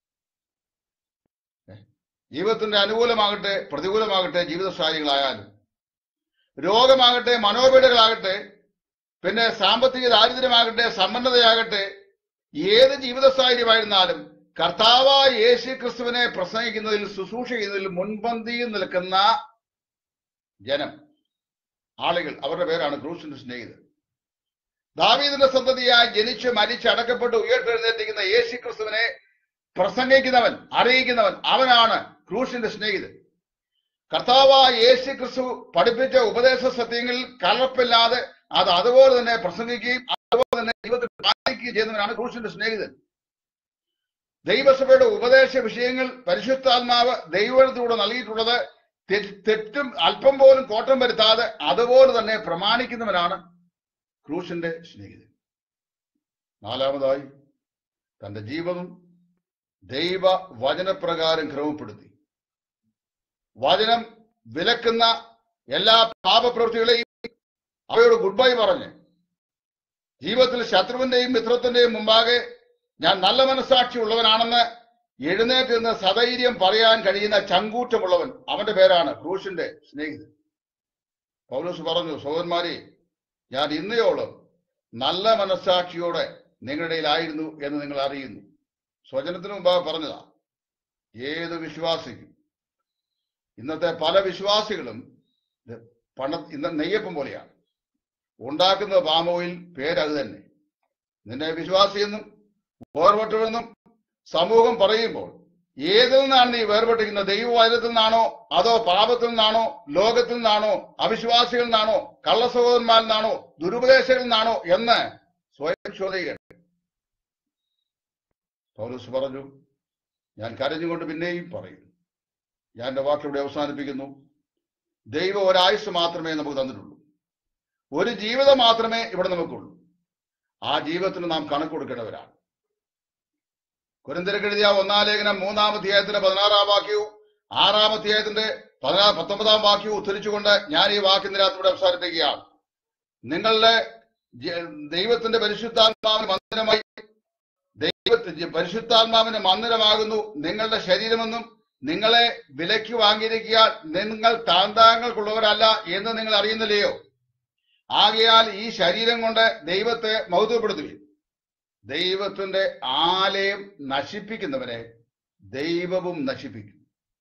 ജീവിതത്തിന്റെ അനുകൂലമാകട്ടെ പ്രതികൂലമാകട്ടെ ജീവിത സാഹചര്യങ്ങളായാലും, രോഗമാകട്ടെ മനോപീഡകളാകട്ടെ, പിന്നെ സാമ്പത്തിക ദാരിദ്ര്യമാകട്ടെ സമ്പന്നതയാകട്ടെ, ഏത് ജീവിത സാഹചര്യമായിരുന്നാലും കർത്താവായ യേശു ക്രിസ്തുവിനെ പ്രസംഗിക്കുന്നതിൽ ശുശ്രൂഷ ചെയ്യുന്നതിൽ മുൻപന്തിയിൽ നിൽക്കുന്ന ജനം, ആളുകൾ, അവരുടെ പേരാണ് ക്രൂശിന്റെ സ്നേഹിതർ. ദാവീദിന്റെ സന്തതിയായി ജനിച്ച് മരിച്ച് അടക്കപ്പെട്ട് ഉയർത്തെഴുന്നേറ്റിരിക്കുന്ന യേശു ക്രിസ്തുവിനെ പ്രസംഗിക്കുന്നവൻ, അറിയിക്കുന്നവൻ, അവനാണ് ക്രൂശിന്റെ സ്നേഹിതൻ. കർത്താവായ യേശു ക്രിസ്തു പഠിപ്പിച്ച ഉപദേശ സത്യങ്ങളിൽ കലർപ്പില്ലാതെ അത് അതുപോലെ തന്നെ പ്രസംഗിക്കുകയും അതുപോലെ തന്നെ ജീവിതത്തിൽ പാലിക്കുകയും ചെയ്യുന്നവനാണ് ക്രൂശിന്റെ സ്നേഹിതൻ. ദൈവസഭയുടെ ഉപദേശ വിഷയങ്ങൾ പരിശുദ്ധാത്മാവ് ദൈവത്തിലൂടെ നൽകിയിട്ടുള്ളത് തെറ്റും അല്പം പോലും കോട്ടം വരുത്താതെ അതുപോലെ തന്നെ പ്രമാണിക്കുന്നവനാണ് ക്രൂശിന്റെ സ്നേഹിതൻ. 4-മതായി തന്റെ ജീവിതം ദൈവ വചനപ്രകാരം ക്രമപ്പെടുത്തി. വചനം വിലക്കുന്ന എല്ലാ പാപപ്രവൃത്തികളെയും അവയോട് ഗുഡ് ബൈ പറഞ്ഞ് ജീവിതത്തിൽ ശത്രുവിന്റെയും മിത്രത്തിന്റെയും മുമ്പാകെ ഞാൻ നല്ല മനസ്സാക്ഷി ഉള്ളവനാണെന്ന് എഴുന്നേറ്റ് നിന്ന് സധൈര്യം പറയാൻ കഴിയുന്ന ചങ്കൂറ്റമുള്ളവൻ, അവന്റെ പേരാണ് ക്രൂശിന്റെ സ്നേഹിതൻ. പൗലോസ് പറഞ്ഞു, സഹോദരന്മാരെ, ഞാൻ ഇന്നയോളം നല്ല മനസ്സാക്ഷിയോടെ നിങ്ങളുടെ ഇടയിലായിരുന്നു എന്ന് നിങ്ങൾ അറിയുന്നു. സ്വജനത്തിന് മുമ്പാകെ പറഞ്ഞതാ. ഏത് വിശ്വാസിക്കും, ഇന്നത്തെ പല വിശ്വാസികളും ഇന്ന് നെയ്യപ്പം പോലെയാണ്. ഉണ്ടാക്കുന്ന പാം ഓയിൽ പേരത് തന്നെ. നിന്നെ വിശ്വാസിയെന്നും വേർപെട്ടുവെന്നും സമൂഹം പറയുമ്പോൾ ഏതിൽ നിന്നാണ് നീ വേർപെട്ടിരിക്കുന്നത്? ദൈവവചനത്തിൽ നിന്നാണോ, അതോ പാപത്തിൽ നിന്നാണോ, ലോകത്തിൽ നിന്നാണോ, അവിശ്വാസികളിൽ നിന്നാണോ, കള്ളസഹോദരന്മാരിൽ നിന്നാണോ, ദുരുപദേശങ്ങളിൽ നിന്നാണോ എന്ന് സ്വയം ചോദിക്കണം. പൗലോസ് പറഞ്ഞു, ഞാൻ കരഞ്ഞുകൊണ്ട് പിന്നെയും പറയുന്നു. ഞാൻ എന്റെ വാക്കിലൂടെ അവസാനിപ്പിക്കുന്നു. ദൈവം ഒരായുസ് മാത്രമേ നമുക്ക് തന്നിട്ടുള്ളൂ. ഒരു ജീവിതം മാത്രമേ ഇവിടെ നമുക്കുള്ളൂ. ആ ജീവിതത്തിന് നാം കണക്ക് കൊടുക്കേണ്ടവരാണ്. കൊരിന്ത്യർക്ക് എഴുതിയ 1-ാം ലേഖനം 3-ാം അധ്യായത്തിന്റെ 16-ാം വാക്യവും 6-ാം അധ്യായത്തിന്റെ 19-ാം വാക്യവും ഉദ്ധരിച്ചുകൊണ്ട് ഞാൻ ഈ വാക്കിന്റെ രാത്രിയുടെ അവസാനിപ്പിക്കുകയാണ്. നിങ്ങളുടെ ദൈവത്തിന്റെ പരിശുദ്ധാത്മാവിന് മന്ദിരമായി, പരിശുദ്ധാത്മാവിന്റെ മന്ദിരമാകുന്നു നിങ്ങളുടെ ശരീരമെന്നും നിങ്ങളെ വിലയ്ക്ക് വാങ്ങിയിരിക്കാൻ നിങ്ങൾ താന്താങ്ങൾക്കുള്ളവരല്ല എന്ന് നിങ്ങൾ അറിയുന്നില്ലയോ? ആകയാൽ ഈ ശരീരം കൊണ്ട് ദൈവത്തെ മഹത്വപ്പെടുത്തുകയും ദൈവത്തിന്റെ ആലയം നശിപ്പിക്കുന്നവനെ ദൈവവും നശിപ്പിക്കും.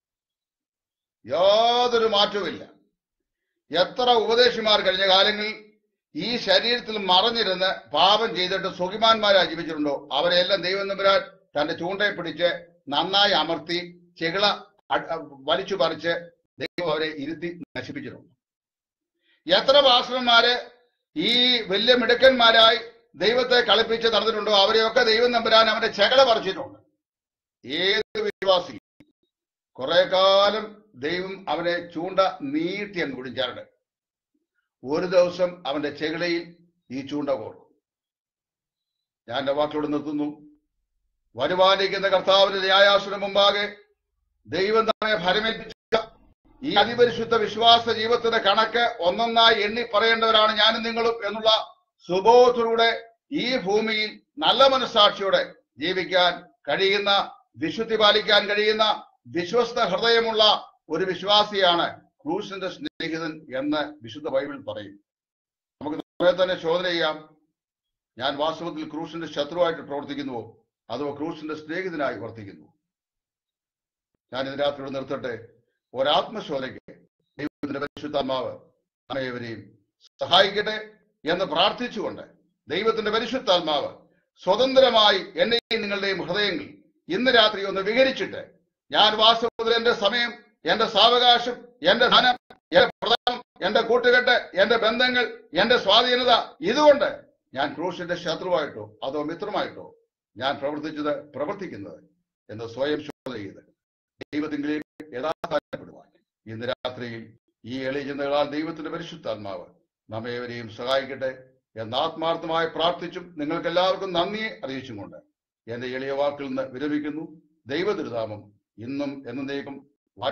യാതൊരു മാറ്റവുമില്ല. എത്ര ഉപദേശിമാർ കഴിഞ്ഞ കാലങ്ങളിൽ ഈ ശരീരത്തിൽ മറഞ്ഞിരുന്ന് പാപം ചെയ്തിട്ട് സുഖിമാന്മാരായി ജീവിച്ചിട്ടുണ്ടോ? അവരെല്ലാം ദൈവം തമ്പുരാൻ തന്റെ ചൂണ്ടയെ പിടിച്ച് നന്നായി അമർത്തി ചെകിള വലിച്ചു പറിച്ച് ദൈവം അവരെ ഇരുത്തി നശിപ്പിച്ചിട്ടുണ്ട്. എത്ര പാസ്റ്റർമാര് ഈ വലിയ മിടുക്കന്മാരായി ദൈവത്തെ കളിപ്പിച്ച് നടന്നിട്ടുണ്ടോ? അവരെയൊക്കെ ദൈവം തമ്പുരാൻ അവന്റെ ചെകിള പറിച്ചിട്ടുണ്ട്. ഏത് വിശ്വാസി കുറെ കാലം ദൈവം അവനെ ചൂണ്ട നീട്ടി അങ്ങ് കുടിച്ചാറുണ്ട്. ഒരു ദിവസം അവന്റെ ചെകിളയിൽ ഈ ചൂണ്ട കോർക്കും. ഞാൻ എന്റെ വാക്കിലൂടെ നിർത്തുന്നു. വരുവാനിരിക്കുന്ന കർത്താവിന്റെ ന്യായാസനം മുമ്പാകെ ദൈവം നമ്മെ ഭരമേൽപ്പിച്ച ഈ അതിപരിശുദ്ധ വിശ്വാസ ജീവിതത്തിന്റെ കണക്ക് ഒന്നൊന്നായി എണ്ണി പറയേണ്ടവരാണ് ഞാനും നിങ്ങളും എന്നുള്ള സുബോധത്തിലൂടെ ഈ ഭൂമിയിൽ നല്ല മനസ്സാക്ഷിയോടെ ജീവിക്കാൻ കഴിയുന്ന, വിശുദ്ധി പാലിക്കാൻ കഴിയുന്ന, വിശ്വസ്ത ഹൃദയമുള്ള ഒരു വിശ്വാസിയാണ് ക്രൂശിന്റെ സ്നേഹിതൻ എന്ന് വിശുദ്ധ ബൈബിൾ പറയും. നമുക്ക് നമ്മെ തന്നെ ചോദന ചെയ്യാം, ഞാൻ വാസ്തവത്തിൽ ക്രൂശിന്റെ ശത്രുവായിട്ട് പ്രവർത്തിക്കുന്നുവോ അതോ ക്രൂശിന്റെ സ്നേഹിതനായി വർത്തിക്കുന്നു? ഞാൻ ഇതിനകത്ത് നിർത്തട്ടെ. ഒരാത്മശോധനയ്ക്ക് ദൈവത്തിന്റെ പരിശുദ്ധാത്മാവ് നമ്മേവരെയും സഹായിക്കട്ടെ എന്ന് പ്രാർത്ഥിച്ചുകൊണ്ട് ദൈവത്തിന്റെ പരിശുദ്ധാത്മാവ് സ്വതന്ത്രമായി എന്റെയും നിങ്ങളുടെയും ഹൃദയങ്ങൾ ഇന്ന് രാത്രി ഒന്ന് വിഹരിച്ചിട്ട്, ഞാൻ വാസ്തവത്തിൽ എന്റെ സമയം, എന്റെ സാവകാശം, എന്റെ ധനം, എന്റെ പ്രധാനം, എന്റെ കൂട്ടുകെട്ട്, എന്റെ ബന്ധങ്ങൾ, എന്റെ സ്വാധീനത, ഇതുകൊണ്ട് ഞാൻ ക്രൂശിന്റെ ശത്രുവായിട്ടോ അതോ മിത്രമായിട്ടോ ഞാൻ പ്രവർത്തിക്കുന്നത് എന്ന് സ്വയം ശോധന ചെയ്ത് ദൈവത്തിലേക്ക് യഥാർത്ഥപ്പെടുവാൻ ഇന്ന് രാത്രിയിൽ ഈ എളിയ ചിന്തകളാൽ ദൈവത്തിന്റെ പരിശുദ്ധാത്മാവ് നമ്മേവരെയും സഹായിക്കട്ടെ എന്ന് ആത്മാർത്ഥമായി പ്രാർത്ഥിച്ചും നിങ്ങൾക്ക് എല്ലാവർക്കും നന്ദിയെ അറിയിച്ചും കൊണ്ട് എന്റെ എളിയ വാക്കിൽ നിന്ന് വിരമിക്കുന്നു. ദൈവതിരുനാമം ഇന്നും എന്നേക്കും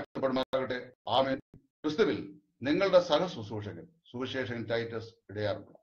വാഴ്ത്തപ്പെടുമാറാകട്ടെ. ആമേൻ. ക്രിസ്തുവിൽ നിങ്ങളുടെ സഹശുശ്രൂഷകൻ സുവിശേഷകൻ ടൈറ്റസ് ഇടയാറുണ്ട്.